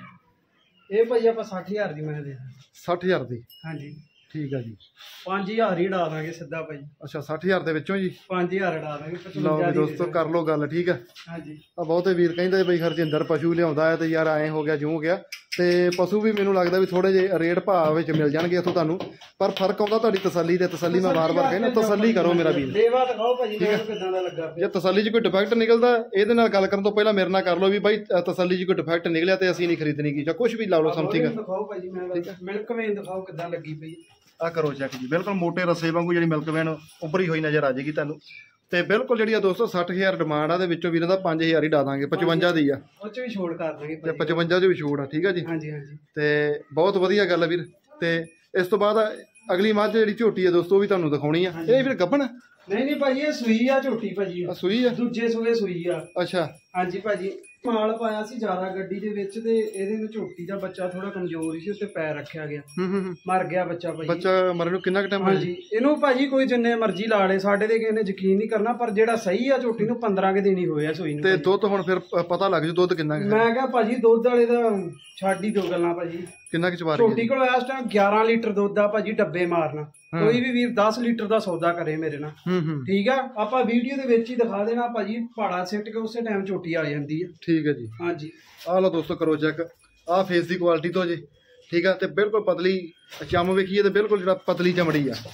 ਇਹ ਭਾਜੀ? ਆਪਾਂ ਸੱਠ ਹਜ਼ਾਰ ਦੀ ਮੈਂ ਦੇ ਸੱਠ ਹਜ਼ਾਰ ਦੀ। ਹਾਂਜੀ ਠੀਕ ਆ ਜੀ ਪੰਜ ਹਜ਼ਾਰ ਹੀ ਉਡਾ ਦਾਂਗੇ ਸਿੱਧਾ ਭਾਈ। ਅੱਛਾ ਸੱਠ ਹਜ਼ਾਰ ਦੇ ਵਿੱਚੋਂ ਜੀ ਪੰਜ ਹਜ਼ਾਰ ਉਡਾ ਦਾਂਗੇ। ਲਓ ਵੀ ਦੋਸਤੋ ਕਰ ਲਓ ਗੱਲ ਠੀਕ ਆ। ਹਾਂਜੀ ਆ ਬਹੁਤੇ ਵੀਰ ਕਹਿੰਦੇ ਬਈ ਹਰਜਿੰਦਰ ਪਸ਼ੂ ਲਿਆਉਂਦਾ ਹੈ ਤੇ ਯਾਰ ਐਂ ਹੋ ਗਿਆ ਜਿਉਂ ਗਿਆ ਤੇ ਪਸ਼ੂ ਵੀ ਮੈਨੂੰ ਲੱਗਦਾ ਵੀ ਥੋੜੇ ਜਿਹੇ ਰੇਟ ਭਾਅ ਵਿੱਚ ਮਿਲ ਜਾਣਗੇ ਇੱਥੋਂ ਤੁਹਾਨੂੰ, ਪਰ ਫਰਕ ਆਉਂਦਾ ਤੁਹਾਡੀ ਤਸੱਲੀ ਤੇ ਤਸੱਲੀ ਮੈਂ ਵਾਰ-ਵਾਰ ਕਹਿੰਦਾ ਤਸੱਲੀ ਕਰੋ ਮੇਰਾ ਵੀਰ। ਲੇਵਾ ਦਿਖਾਓ ਭਾਜੀ ਮੈਨੂੰ ਕਿਦਾਂ ਦਾ ਲੱਗਾ। ਜੇ ਤਸੱਲੀ 'ਚ ਕੋਈ ਡਿਫੈਕਟ ਨਿਕਲਦਾ ਇਹਦੇ ਨਾਲ ਗੱਲ ਕਰਨ ਤੋਂ ਪਹਿਲਾਂ ਮੇਰੇ ਨਾਲ ਕਰ ਲਓ ਵੀ ਬਾਈ ਤਸੱਲੀ 'ਚ ਕੋਈ ਡਿਫੈਕਟ ਨਿਕਲਿਆ ਤੇ ਅਸੀਂ ਨਹੀਂ ਖਰੀਦਣੀ ਕੀ ਜਾਂ ਕੁਝ ਵੀ ਲਾ ਲਓ ਸਮਥਿੰਗ। ਦਿਖਾਓ ਭਾਜੀ ਮੈਂ ਮਿਲਕ ਵੇਨ ਦਿਖਾਓ ਕਿਦਾਂ ਲੱਗੀ ਪਈ। ਆ ਕਰੋ ਚੈੱਕ ਜੀ ਬਿਲਕੁਲ ਮੋਟੇ ਰਸੇ ਵਾਂਗੂ ਜਿਹੜੀ ਮਿਲਕ ਵੈਨ ਉੱਭਰੀ ਹੋਈ ਨਜ਼ਰ ਆ ਜਾਏਗੀ ਤੁਹਾਨੂੰ। ਤੇ ਬਿਲਕੁਲ ਜਿਹੜੀ ਆ ਦੋਸਤੋ ਸੱਠ ਹਜ਼ਾਰ ਡਿਮਾਂਡ ਆ ਦੇ ਵਿੱਚੋਂ ਵੀਰਾਂ ਦਾ ਪੰਜ ਹਜ਼ਾਰ ਹੀ ਡਾ ਦਾਂਗੇ। ਪਚਵੰਜਾ ਦੀ ਆ ਉਹ ਚ ਵੀ ਛੋੜ ਕਰ ਦਾਂਗੇ ਤੇ ਪਚਵੰਜਾ ਚ ਵੀ ਛੋੜ ਆ ਠੀਕ ਆ ਜੀ। ਹਾਂਜੀ ਹਾਂਜੀ ਤੇ ਬਹੁਤ ਵਧੀਆ ਗੱਲ ਆ ਵੀਰ। ਤੇ ਇਸ ਤੋਂ ਬਾਅਦ ਅਗਲੀ ਮੱਝ ਜਿਹੜੀ ਝੋਟੀ ਆ ਦੋਸਤੋ ਉਹ ਵੀ ਤੁਹਾਨੂੰ ਦਿਖਾਉਣੀ ਆ। ਇਹ ਵੀਰ ਗੱਭਣ ਨਹੀਂ ਨਹੀਂ ਭਾਜੀ ਇਹ ਸੂਈ ਆ ਝੋਟੀ ਭਾਜੀ। ਸੂਈ ਆ ਦੂਜੇ ਸੂਏ ਸੂਈ ਆ। ਅੱਛਾ ਹਾਂਜੀ ਭਾਜੀ ਮਾਲ ਪਾਇਆ ਸੀ ਜ਼ਿਆਦਾ ਗੱਡੀ ਦੇ ਵਿੱਚ ਤੇ ਇਹਦੇ ਨੂੰ ਝੋਟੀ ਦਾ ਬੱਚਾ ਥੋੜਾ ਕਮਜ਼ੋਰ ਸੀ ਉੱਤੇ ਪੈਰ ਰੱਖਿਆ ਗਿਆ ਮਰ ਗਿਆ ਬੱਚਾ ਭਾਜੀ। ਬੱਚਾ ਮਰਨ ਨੂੰ ਕਿੰਨਾ ਕੁ ਟਾਈਮ ਹੋਇਆ ਜੀ? ਇਹਨੂੰ ਭਾਜੀ ਕੋਈ ਜਿੰਨੇ ਮਰਜ਼ੀ ਲਾ ਲੇ ਸਾਡੇ ਤੇ ਕਿਸੇ ਨੇ ਯਕੀਨ ਨਹੀਂ ਕਰਨਾ, ਪਰ ਜਿਹੜਾ ਸਹੀ ਆ ਝੋਟੀ ਨੂੰ ਪੰਦਰਾਂ ਕੇ ਦਿਨ ਹੀ ਹੋਇਆ ਸੂਈ ਨੂੰ। ਤੇ ਦੁੱਧ ਹੁਣ ਫਿਰ ਪਤਾ ਲੱਗ ਜੂ ਦੁੱਧ ਕਿੰਨਾ? ਮੈਂ ਕਿਹਾ ਭਾਜੀ ਦੁੱਧ ਵਾਲੇ ਦਾ ਛੱਡ ਹੀ ਦੋ ਗੱਲਾਂ ਭਾਜੀ। ਕਿੰਨਾ ਕੁ ਚਵਾ ਰਹੀ ਝੋਟੀ ਕੋਲ ਇਸ ਟਾਈਮ ਗਿਆਰਾਂ ਲੀਟਰ ਦੁੱਧ ਆ ਭਾਜੀ ਡੱਬੇ ਮਾਰਨਾ। ਕੋਈ ਵੀ ਵੀਰ ਦਸ ਲੀਟਰ ਦਾ ਸੌਦਾ ਕਰੇ ਮੇਰੇ ਨਾਲ ਠੀਕ ਆ। ਆਪਾਂ ਵੀਡੀਓ ਦੇ ਵਿੱਚ ਹੀ ਦਿਖਾ ਦੇਣਾ ਭਾਜੀ ਪਹਾੜਾ ਸਿੱਟ ਕੇ ਉਸੇ ਟਾਈਮ ਝੋਟੀ ਆ ਜਾਂਦੀ ਆ। ਠੀਕ ਹੈ ਜੀ ਹਾਂਜੀ ਆਹ ਲਓ ਦੋਸਤੋ ਕਰੋ ਚੈੱਕ ਆਹ ਫੇਸ ਦੀ ਕੁਆਲਿਟੀ ਤੋਂ ਜੀ ਠੀਕ ਆ। ਤੇ ਬਿਲਕੁਲ ਪਤਲੀ ਚਮ ਵੇਖੀਏ ਤੇ ਬਿਲਕੁਲ ਜਿਹੜਾ ਪਤਲੀ ਚਮੜੀ ਆ।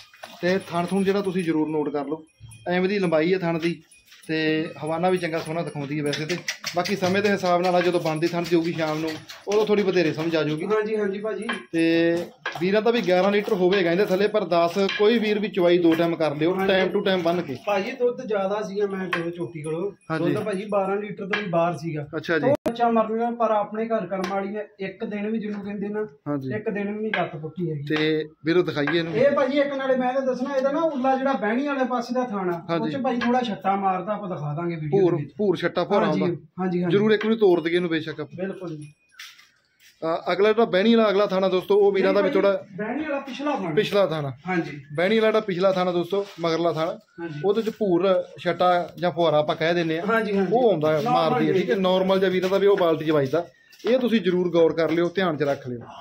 ਤੇ ਥਣ ਥੁਣ ਜਿਹੜਾ ਤੁਸੀਂ ਜ਼ਰੂਰ ਨੋਟ ਕਰ ਲਓ ਐਵੇਂ ਦੀ ਲੰਬਾਈ ਆ ਥਣ ਦੀ ਤੇ ਹਵਾਨਾ ਵੀ ਚੰਗਾ ਸੋਹਣਾ ਦਿਖਾਉਂਦੀ ਹੈ ਵੈਸੇ ਤੇ। ਬਾਕੀ ਸਮੇਂ ਦੇ ਹਿਸਾਬ ਨਾਲ ਜਦੋਂ ਬਣਦੀ ਥਣ ਜਾਊਗੀ ਸ਼ਾਮ ਨੂੰ ਉਦੋਂ ਥੋੜੀ ਬਥੇਰੇ ਸਮਝ ਆ ਜਾਊਗੀ। ਹਾਂਜੀ ਹਾਂਜੀ ਭਾਜੀ ਤੇ ਵੀਰਾਂ ਦਾ ਵੀ ਗਿਆਰਾਂ ਲੀਟਰ ਹੋਵੇਗਾ ਇਹਦੇ ਥੱਲੇ, ਪਰ ਦਸ ਕੋਈ ਵੀਰ ਵੀ ਚਵਾਈ ਦੋ ਟਾਈਮ ਕਰ ਲਿਓ ਟਾਈਮ ਟੂ ਟਾਈਮ ਬੰਨ ਕੇ। ਭਾਜੀ ਦੁੱਧ ਜ਼ਿਆਦਾ ਸੀਗਾ ਮੈਂ ਦੋ ਝੋਟੀ ਕੋਲੋਂ ਦੁੱਧ ਭਾਜੀ ਬਾਰਾਂ ਲੀਟਰ ਤੋਂ ਵੀ ਬਾਹਰ ਸੀਗਾ। ਅੱਛਾ ਜੀ ਬੱਚਾ ਮਰਨਾ ਪਰ ਆਪਣੇ ਘਰ ਕਰਮ ਵਾਲੀ ਹੈ। ਇੱਕ ਦਿਨ ਵੀ ਜਿਹਨੂੰ ਕਹਿੰਦੇ ਨਾ ਇੱਕ ਦਿਨ ਵੀ ਨਹੀਂ ਲੱਤ ਪੁੱਟੀ ਹੈਗੀ। ਤੇ ਵੀਰੋ ਦਿਖਾਈਏ ਇਹਨੂੰ। ਇਹ ਭਾਜੀ ਇੱਕ ਨਾਲੇ ਮੈਂ ਤਾਂ ਦੱਸਣਾ ਇਹਦਾ ਨਾ ਉੱਲਾ ਜਿਹੜਾ ਬਹਿਣੀ ਵਾਲੇ ਪਾਸੇ ਦਾ ਥਾਣਾ ਉਹ ਚ ਭਾਈ ਥੋੜਾ ਛੱਟਾ ਮਾਰਦਾ ਆਪਾਂ ਦਿਖਾ ਦਾਂਗੇ ਵੀਡੀਓ ਦੇ ਵਿੱਚ। ਭੂਰ ਛੱਟਾ ਭੋਰਾ ਆਉਂਦਾ। ਹਾਂਜੀ ਹਾਂਜੀ ਜ਼ਰੂਰ ਇੱਕ ਵਾਰੀ ਤੋੜ ਦਈਏ ਇਹਨੂੰ ਬੇਸ਼ੱਕ। ਬਿਲਕੁਲ ਜੀ। ਅਗਲਾ ਜਿਹੜਾ ਬਹਿਣੀ ਵਾਲਾ ਅਗਲਾ ਥਾਣਾ ਦੋਸਤੋ ਉਹ ਵੀਰਾਂ ਦਾ ਵੀ ਥੋੜਾ ਬਹਿਣੀ ਵਾਲਾ ਪਿਛਲਾ ਥਾਣਾ ਪਿਛਲਾ ਥਾਣਾ ਹਾਂਜੀ ਬਹਿਣੀ ਵਾਲਾ ਜਿਹੜਾ ਪਿਛਲਾ ਥਾਣਾ ਦੋਸਤੋ ਮਗਰਲਾ ਥਾਣਾ ਉਹਦੇ ਚ ਭੂਰ ਛੱਟਾ ਜਾਂ ਫੁਹਾਰਾ ਆਪਾਂ ਕਹਿ ਦਿੰਦੇ ਆ ਉਹ ਆਉਂਦਾ ਮਾਰਦੀ ਹੈ। ਠੀਕ ਹੈ ਨੋਰਮਲ ਜਿਹਾ ਵੀਰਾਂ ਦਾ ਵੀ ਉਹ ਬਾਲਟੀ ਚ ਵੱਜਦਾ। ਇਹ ਤੁਸੀਂ ਜ਼ਰੂਰ ਗੌਰ ਕਰ ਲਿਓ ਧਿਆਨ ਚ ਰੱਖ ਲਿਓ।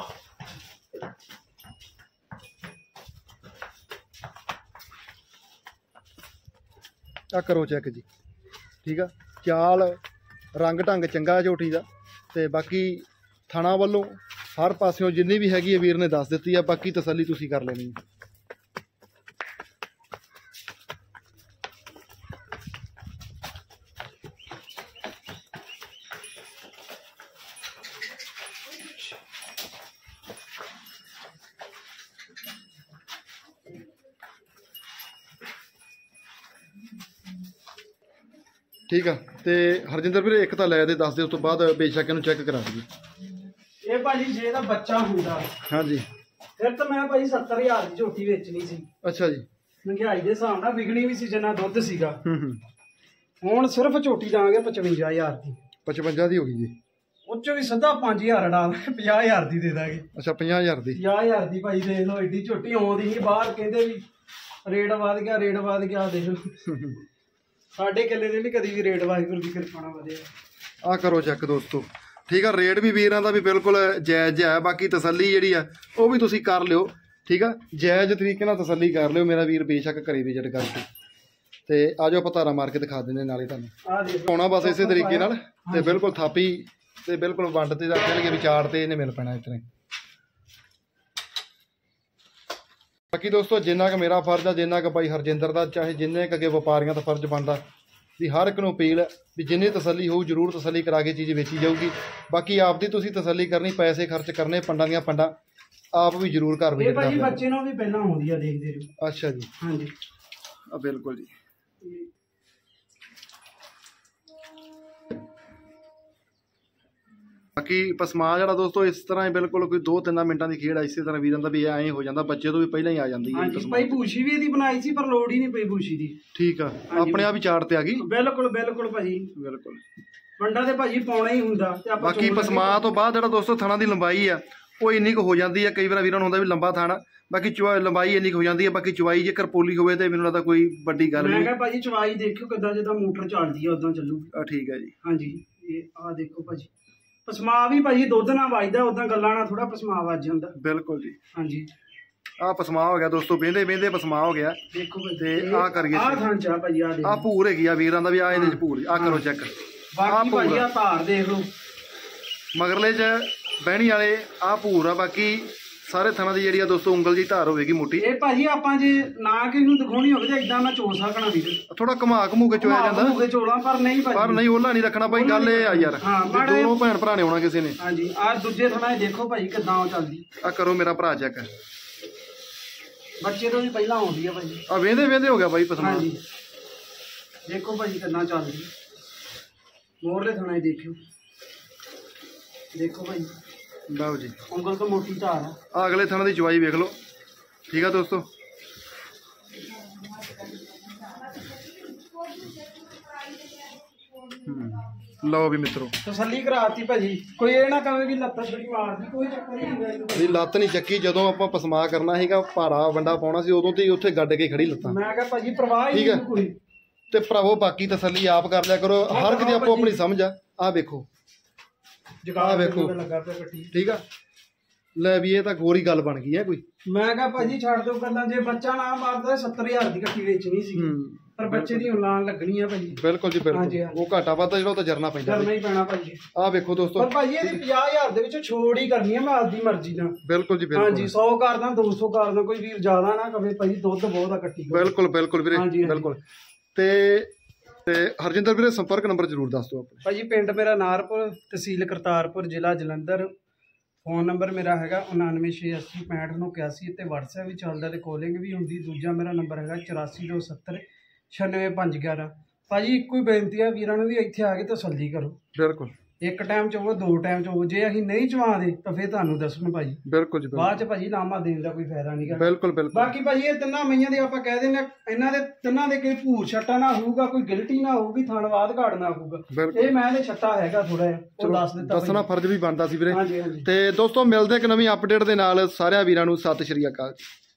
ਆ ਕਰੋ ਚੈੱਕ ਜੀ। ਠੀਕ ਆ ਚਾਲ ਰੰਗ ਢੰਗ ਚੰਗਾ ਝੋਟੀ ਦਾ ਤੇ ਬਾਕੀ ਥਾਣਾ ਵੱਲੋਂ ਹਰ ਪਾਸਿਓਂ ਜਿੰਨੀ ਵੀ ਹੈਗੀ ਹੈ ਵੀਰ ਨੇ ਦੱਸ ਦਿੱਤੀ ਆ। ਬਾਕੀ ਤਸੱਲੀ ਤੁਸੀਂ ਕਰ ਲੈਣੀ। ਠੀਕ ਆ ਤੇ ਹਰਜਿੰਦਰ ਵੀਰੇ ਇੱਕ ਤਾਂ ਲੈ ਦੇ ਦੱਸ ਦੇ ਉਸ ਤੋਂ ਬਾਅਦ ਬੇਸ਼ੱਕ ਇਹਨੂੰ ਚੈੱਕ ਕਰਾ ਦਈਏ। ਇਹ ਭਾਜੀ ਜੇ ਇਹਦਾ ਬੱਚਾ ਹੁੰਦਾ ਹਾਂਜੀ ਫਿਰ ਤਾਂ ਮੈਂ ਭਾਈ ਸੱਤਰ ਹਜ਼ਾਰ ਦੀ ਝੋਟੀ ਵੇਚਣੀ ਸੀ। ਅੱਛਾ ਜੀ। ਮਹਿੰਗਾਈ ਦੇ ਹਿਸਾਬ ਨਾਲ ਵਿਕਣੀ ਵੀ ਸੀ ਜਿੰਨਾ ਦੁੱਧ ਸੀਗਾ। ਹੂੰ ਹੂੰ ਹੁਣ ਸਿਰਫ ਝੋਟੀ ਦਾਂਗੇ ਪਚਵੰਜਾ ਹਜ਼ਾਰ ਦੀ। ਪਚਵੰਜਾ ਦੀ ਹੋ ਗਈ ਜੀ। ਉਹ ਚੋਂ ਵੀ ਸਿੱਧਾ ਪੰਜ ਹਜ਼ਾਰ ਡਾਲ ਪੰਜਾਹ ਹਜ਼ਾਰ ਦੀ ਦੇ ਦਾਂਗੇ। ਅੱਛਾ ਪੰਜਾਹ ਹਜ਼ਾਰ ਦੀ। ਪੰਜਾਹ ਹਜ਼ਾਰ ਦੀ ਭਾਈ ਦੇਖ ਲਓ ਐਡੀ ਝੋਟੀ ਆਉਂਦੀ ਸੀ ਬਾਹਰ ਕਹਿੰਦੇ ਵੀ ਰੇਟ ਵੱਧ ਗਿਆ ਰੇਟ ਵੱਧ ਗਿਆ। ਦੇਖ ਲਓ ਸਾਡੇ ਕਿੱਲੇ ਦੇ ਵੀ ਕਦੀ ਵੀ ਰੇਟ ਵਾਹਿਗੁਰੂ ਦੀ ਕਿਰਪਾ ਨਾਲ ਵਧਿਆ। ਆ ਕਰੋ ਚੈੱਕ ਦੋਸਤੋ। ਠੀਕ ਆ ਰੇਟ ਵੀ ਵੀਰਾਂ ਦਾ ਵੀ ਬਿਲਕੁਲ ਜਾਇਜ਼ ਹੈ। ਬਾਕੀ ਤਸੱਲੀ ਜਿਹੜੀ ਆ ਉਹ ਵੀ ਤੁਸੀਂ ਕਰ ਲਿਓ। ਠੀਕ ਆ ਜਾਇਜ਼ ਤਰੀਕੇ ਨਾਲ ਤਸੱਲੀ ਕਰ ਲਿਓ ਮੇਰਾ ਵੀਰ ਬੇਸ਼ੱਕ ਘਰੇ ਵਿਜ਼ਿਟ ਕਰਕੇ। ਤੇ ਆ ਜਾਓ ਆਪਾਂ ਧਾਰਾ ਮਾਰ ਕੇ ਦਿਖਾ ਦਿੰਦੇ ਨਾਲੇ ਤੁਹਾਨੂੰ ਆਉਣਾ ਬਸ ਇਸੇ ਤਰੀਕੇ ਨਾਲ ਤੇ ਬਿਲਕੁਲ ਥਾਪੀ ਤੇ ਬਿਲਕੁਲ ਵੰਡ ਤੇ ਰੱਖਣਗੇ ਵਿਚਾਰ ਤੇ ਇਹਨੇ ਮਿਲ ਪੈਣਾ ਇਤਨੇ। ਬਾਕੀ ਦੋਸਤੋ ਜਿੰਨਾ ਕੁ ਮੇਰਾ ਫਰਜ਼ ਆ ਜਿੰਨਾ ਕੁ ਭਾਈ ਹਰਜਿੰਦਰ ਦਾ ਚਾਹੇ ਜਿੰਨੇ ਕੁ ਅੱਗੇ ਵਪਾਰੀਆਂ ਦਾ ਫਰਜ਼ ਬਣਦਾ ਵੀ ਹਰ ਇੱਕ ਨੂੰ ਅਪੀਲ ਵੀ ਜਿੰਨੀ ਤਸੱਲੀ ਹੋਊ ਜ਼ਰੂਰ ਤਸੱਲੀ ਕਰਾ ਕੇ ਚੀਜ਼ ਵੇਚੀ ਜਾਊਗੀ। ਬਾਕੀ ਆਪ ਦੀ ਤੁਸੀਂ ਤਸੱਲੀ ਕਰਨੀ ਪੈਸੇ ਖਰਚ ਕਰਨੇ ਪੰਡਾਂ ਦੀਆਂ ਪੰਡਾਂ ਆਪ ਵੀ ਜ਼ਰੂਰ ਘਰ ਵਿਜ਼ਿਟ ਕਰਨਾ। ਇਹ ਭਾਜੀ ਬੱਚੇ ਨੂੰ ਵੀ ਪਹਿਲਾਂ ਆਉਂਦੀ ਆ ਦੇਖਦੇ ਰਹੋ। ਅੱਛਾ ਜੀ ਹਾਂਜੀ ਆ ਬਿਲਕੁਲ ਜੀ। ਬਾਕੀ ਪਸਮਾ ਜਿਹੜਾ ਦੋਸਤੋ ਇਸ ਤਰ੍ਹਾਂ ਹੀ ਬਿਲਕੁਲ ਕੋਈ ਦੋ ਤਿੰਨ ਮਿੰਟਾਂ ਦੀ ਖੇਡ ਆ। ਇਸੇ ਤਰ੍ਹਾਂ ਵੀਰਾਂ ਦਾ ਵੀ ਐਂ ਹੋ ਜਾਂਦਾ ਬੱਚੇ ਤੋਂ ਵੀ ਪਹਿਲਾਂ ਹੀ ਆ ਜਾਂਦੀ ਹੈ। ਹਾਂਜੀ ਭਾਈ ਬੂਸ਼ੀ ਵੀ ਇਹਦੀ ਬਣਾਈ ਸੀ ਪਰ ਲੋੜ ਹੀ ਨਹੀਂ ਪਈ ਬੂਸ਼ੀ ਦੀ। ਠੀਕ ਆ ਆਪਣੇ ਆਪ ਹੀ ਚਾੜ ਤੇ ਆ ਗਈ। ਬਿਲਕੁਲ ਬਿਲਕੁਲ ਭਾਜੀ ਬਿਲਕੁਲ ਮੰਡਾ ਤੇ ਭਾਜੀ ਪਾਉਣਾ ਹੀ ਹੁੰਦਾ ਤੇ ਆਪਾਂ ਬਾਕੀ ਪਸਮਾ ਤੋਂ ਬਾਅਦ ਜਿਹੜਾ ਦੋਸਤੋ ਥਣਾ ਦੀ ਲੰਬਾਈ ਆ ਉਹ ਇੰਨੀ ਕੁ ਹੋ ਜਾਂਦੀ ਹੈ। ਕਈ ਵਾਰ ਵੀਰਾਂ ਨੂੰ ਹੁੰਦਾ ਵੀ ਲੰਬਾ ਥਾਣਾ ਬਾਕੀ ਚੁਆ ਲੰਬਾਈ ਇੰਨੀ ਕੁ ਹੋ ਜਾਂਦੀ ਹੈ। ਬਾਕੀ ਚੁਆਈ ਜੇਕਰ ਪੋਲੀ ਹੋਵੇ ਤੇ ਮੈਨੂੰ ਲੱਗਦਾ ਕੋਈ ਵੱਡੀ ਗੱਲ ਨਹੀਂ। ਮੈਂ ਕਿਹਾ ਭਾਜੀ ਚੁਆਈ ਦੇਖਿਓ ਕਿੱਦਾਂ ਜਿੱਦਾਂ ਮੋਟਰ ਚੱਲਦੀ ਆ ਉਦਾਂ ਚੱਲੂਗੀ। ਆ ਠੀਕ ਹੈ ਜੀ। ਹਾਂਜੀ ਇਹ ਆ ਦੇਖੋ ਭਾਜੀ ਪਸਮਾ ਵੀ ਭਾਜੀ ਦੁੱਧ ਨਾਲ ਵੱਜਦਾ ਉਦਾਂ ਗੱਲਾਂ ਨਾਲ ਥੋੜਾ ਪਸਮਾ ਵੱਜ ਜਾਂਦਾ। ਬਿਲਕੁਲ ਜੀ। ਹਾਂਜੀ ਆ ਪਸਮਾ ਹੋ ਗਿਆ ਦੋਸਤੋ ਵਹਿੰਦੇ ਵਹਿੰਦੇ ਪਸਮਾ ਹੋ ਗਿਆ। ਦੇਖੋ ਤੇ ਆ ਕਰੀਏ ਆ ਥਾਂ ਚਾ ਭਾਜੀ ਆ ਆ ਭੂਰ ਹੈਗੀ ਆ ਵੀਰਾਂ ਦਾ ਵੀ ਆ ਇਹਦੇ ਚ ਭੂਰ ਆ ਕਰੋ ਚੈੱਕ। ਬਾਕੀ ਭਾਜੀ ਆ ਧਾਰ ਦੇਖ ਲਓ ਮਗਰਲੇ ਚ ਬਹਿਣੀ ਵਾਲੇ ਆ ਭੂਰ ਆ। ਬਾਕੀ ਸਾਰੇ ਥਾਣਾ ਦੀ ਜਿਹੜੀ ਆ ਦੋਸਤੋ ਉਂਗਲ ਦੀ ਧਾਰ ਹੋਵੇਗੀ ਮੋਟੀ। ਇਹ ਭਾਜੀ ਆਪਾਂ ਜੇ ਨਾ ਕਿਸੇ ਨੂੰ ਦਿਖਾਉਣੀ ਹੋਵੇ ਤਾਂ ਇਦਾਂ ਮੈਂ ਚੋ ਸਕਣਾ ਵੀਰ ਥੋੜਾ ਘੁਮਾ ਘਮੂ ਕੇ ਚੋਇਆ ਜਾਂਦਾ ਘੁਮਾ ਚੋਲਾ ਪਰ ਨਹੀਂ ਭਾਜੀ ਪਰ ਨਹੀਂ ਉਹਲਾ ਨਹੀਂ ਰੱਖਣਾ ਭਾਈ। ਗੱਲ ਇਹ ਆ ਯਾਰ ਦੋਨੋਂ ਭੈਣ ਭਰਾ ਨੇ ਆਉਣਾ ਕਿਸੇ ਨੇ। ਹਾਂਜੀ ਆ ਦੂਜੇ ਥਾਣਾ ਦੇਖੋ ਭਾਈ ਕਿੱਦਾਂ ਉਹ ਚੱਲਦੀ ਆ ਕਰੋ ਮੇਰਾ ਭਰਾ ਚੈੱਕ। ਬੱਚੇ ਤੋਂ ਵੀ ਪਹਿਲਾਂ ਆਉਂਦੀ ਆ ਭਾਜੀ ਆ ਵੇਂਦੇ ਵੇਂਦੇ ਹੋ ਗਿਆ ਭਾਈ ਪਸਮਾ। ਹਾਂਜੀ ਦੇਖੋ ਭਾਜੀ ਕਿੰਨਾ ਚੱਲਦੀ ਮੋਰਲੇ ਥਾਣਾ ਹੀ ਦੇਖਿਓ ਦੇਖੋ ਭਾਈ ਲਓ ਜੀ ਉਂਗਲ ਤੋਂ ਮੋਟੀ ਧਾਰ ਆ। ਆ ਅਗਲੇ ਥਾਣਾ ਦੀ ਚਵਾਈ ਵੇਖ ਲਓ। ਠੀਕ ਆ ਦੋਸਤੋ ਲਓ ਵੀ ਮਿੱਤਰੋ ਤਸੱਲੀ ਕਰਾਤੀ ਭਾਜੀ। ਕੋਈ ਇਹ ਨਾ ਕਹੇ ਵੀ ਲੱਤਾਂ ਛੜੀ ਮਾਰਦੀ ਕੋਈ ਚੱਕਰ ਨਹੀਂ ਹੁੰਦਾ ਇਹ ਲੱਤ ਨਹੀਂ ਚੱਕੀ। ਜਦੋਂ ਆਪਾਂ ਪਸਮਾ ਕਰਨਾ ਸੀਗਾ ਭਾਰਾ ਵੰਡਾ ਪਾਉਣਾ ਸੀ ਉਦੋਂ ਤੇ ਉੱਥੇ ਗੱਡ ਕੇ ਖੜੀ ਲੱਤਾਂ। ਮੈਂ ਕਿਹਾ ਭਾਜੀ ਪ੍ਰਵਾਹ ਹੀ ਨਹੀਂ ਕੋਈ। ਤੇ ਭਰਾਵੋ ਬਾਕੀ ਤਸੱਲੀ ਆਪ ਕਰ ਲਿਆ ਕਰੋ। ਹਰ ਇੱਕ ਦੀ ਆਪੋ ਆਪਣੀ ਸਮਝ ਆ। ਆ ਵੇਖੋ ਆ ਵੇਖੋ ਠੀਕ ਆ ਲੈ ਵੀ ਇਹ ਤਾਂ ਗੋਰੀ ਗੱਲ ਬਣ ਗਈ ਹੈ ਕੋਈ। ਮੈਂ ਕਿਹਾ ਭਾਜੀ ਛੱਡ ਦਿਓ ਗੱਲਾਂ। ਜੇ ਬੱਚਾ ਨਾ ਮਾਰਦਾ ਸੱਤਰ ਹਜ਼ਾਰ ਦੀ ਇਕੱਠੀ ਵੇਚਣੀ ਸੀ ਪਰ ਬੱਚੇ ਦੀ ਉਲਾਨ ਲੱਗਣੀ ਆ ਭਾਜੀ। ਬਿਲਕੁਲ ਜੀ ਬਿਲਕੁਲ ਉਹ ਘਾਟਾ ਵਾਧਾ ਜਿਹੜਾ ਉਹ ਤਾਂ ਜਰਨਾ ਪੈਂਦਾ ਜਰਨਾ ਹੀ ਪੈਣਾ ਭਾਜੀ। ਆ ਵੇਖੋ ਦੋਸਤੋ ਪਰ ਭਾਜੀ ਇਹਦੀ ਪੰਜਾਹ ਹਜ਼ਾਰ ਦੇ ਵਿੱਚੋਂ ਛੋੜ ਹੀ ਕਰਨੀ ਆ ਮੈਂ ਆਪਦੀ ਮਰਜ਼ੀ ਨਾਲ। ਬਿਲਕੁਲ ਜੀ ਬਿਲਕੁਲ ਹਾਂਜੀ ਸੌ ਕਰਦਾ ਦੋ ਸੌ ਕਰਦਾ ਕੋਈ ਵੀਰ ਜ਼ਿਆਦਾ ਨਾ ਕਵੇ ਭਾਜੀ ਦੁੱਧ ਬਹੁਤ ਆ ਕੱਟੀ। ਬਿਲਕੁਲ ਬਿਲਕੁਲ ਵੀਰੇ ਬਿਲਕੁਲ। ਤੇ ਤੇ ਹਰਜਿੰਦਰ ਵੀਰੇ ਸੰਪਰਕ ਨੰਬਰ ਜ਼ਰੂਰ ਦੱਸ ਦਿਓ ਆਪਣਾ। ਭਾਜੀ ਪਿੰਡ ਮੇਰਾ ਨਾਰਪੁਰ ਤਹਿਸੀਲ ਕਰਤਾਰਪੁਰ ਜ਼ਿਲ੍ਹਾ ਜਲੰਧਰ। ਫੋਨ ਨੰਬਰ ਮੇਰਾ ਹੈਗਾ ਉਣਾਨਵੇਂ ਛੇ ਅੱਸੀ ਪੈਂਹਠ ਨੌ ਇਕਿਆਸੀ। ਤੇ ਵਟਸਐਪ ਵੀ ਚੱਲਦਾ ਤੇ ਕਾਲਿੰਗ ਵੀ ਹੁੰਦੀ। ਦੂਜਾ ਮੇਰਾ ਨੰਬਰ ਹੈਗਾ ਚੁਰਾਸੀ ਦੋ ਸੱਤਰ ਛਿਆਨਵੇਂ ਪੰਜ ਗਿਆਰਾਂ। ਭਾਜੀ ਇੱਕੋ ਹੀ ਬੇਨਤੀ ਆ ਵੀਰਾਂ ਨੂੰ ਵੀ ਇੱਥੇ ਆ ਕੇ ਤਸੱਲੀ ਕਰੋ। ਬਿਲਕੁਲ ਇੱਕ ਟਾਈਮ ਚੋਵੋ ਦੋ ਟਾਈਮ ਚੋਵੋ ਜੇ ਅਸੀਂ ਨਹੀਂ ਚਵਾਉਂਦੇ ਤਾਂ ਫਿਰ ਤੁਹਾਨੂੰ ਦੱਸਣ ਭਾਜੀ ਬਿਲਕੁਲ ਜੀ ਬਾਅਦ ਚ ਭਾਜੀ ਨਾਮਾ ਦੇਣ ਦਾ ਕੋਈ ਫਾਇਦਾ ਨਹੀਂ ਕਰਦਾ ਬਿਲਕੁਲ ਬਿਲਕੁਲ ਬਾਕੀ ਭਾਜੀ ਇਹ ਤਿੰਨਾਂ ਮਈਆਂ ਦੇ ਆਪਾਂ ਕਹਿ ਦਿੰਦੇ ਇਹਨਾਂ ਦੇ ਤਿੰਨਾਂ ਦੇ ਕੋਈ ਭੂਰ ਛੱਟਾ ਨਾ ਹੋਊਗਾ ਕੋਈ ਗਿਲਟੀ ਨਾ ਹੋਊਗੀ ਥਣਵਾਦ ਘਾੜ ਨਾ ਹੋਊਗਾ ਇਹ ਮੈਂ ਦੇ ਛੱਟਾ ਹੈਗਾ ਥੋੜਾ ਜਿਹਾ ਉਹ ਦੱਸ ਦਿੱਤਾ ਦੱਸਣਾ ਫਰਜ਼ ਵੀ ਬਣਦਾ ਸੀ ਵੀਰੇ ਤੇ ਦੋਸਤੋ ਮਿਲਦੇ ਇੱਕ ਨਵੀਂ ਅਪਡੇਟ ਦੇ ਨਾਲ ਸਾਰਿਆਂ ਵੀਰਾਂ ਨੂੰ ਸਤਿ ਸ਼੍ਰੀ ਅਕਾਲ।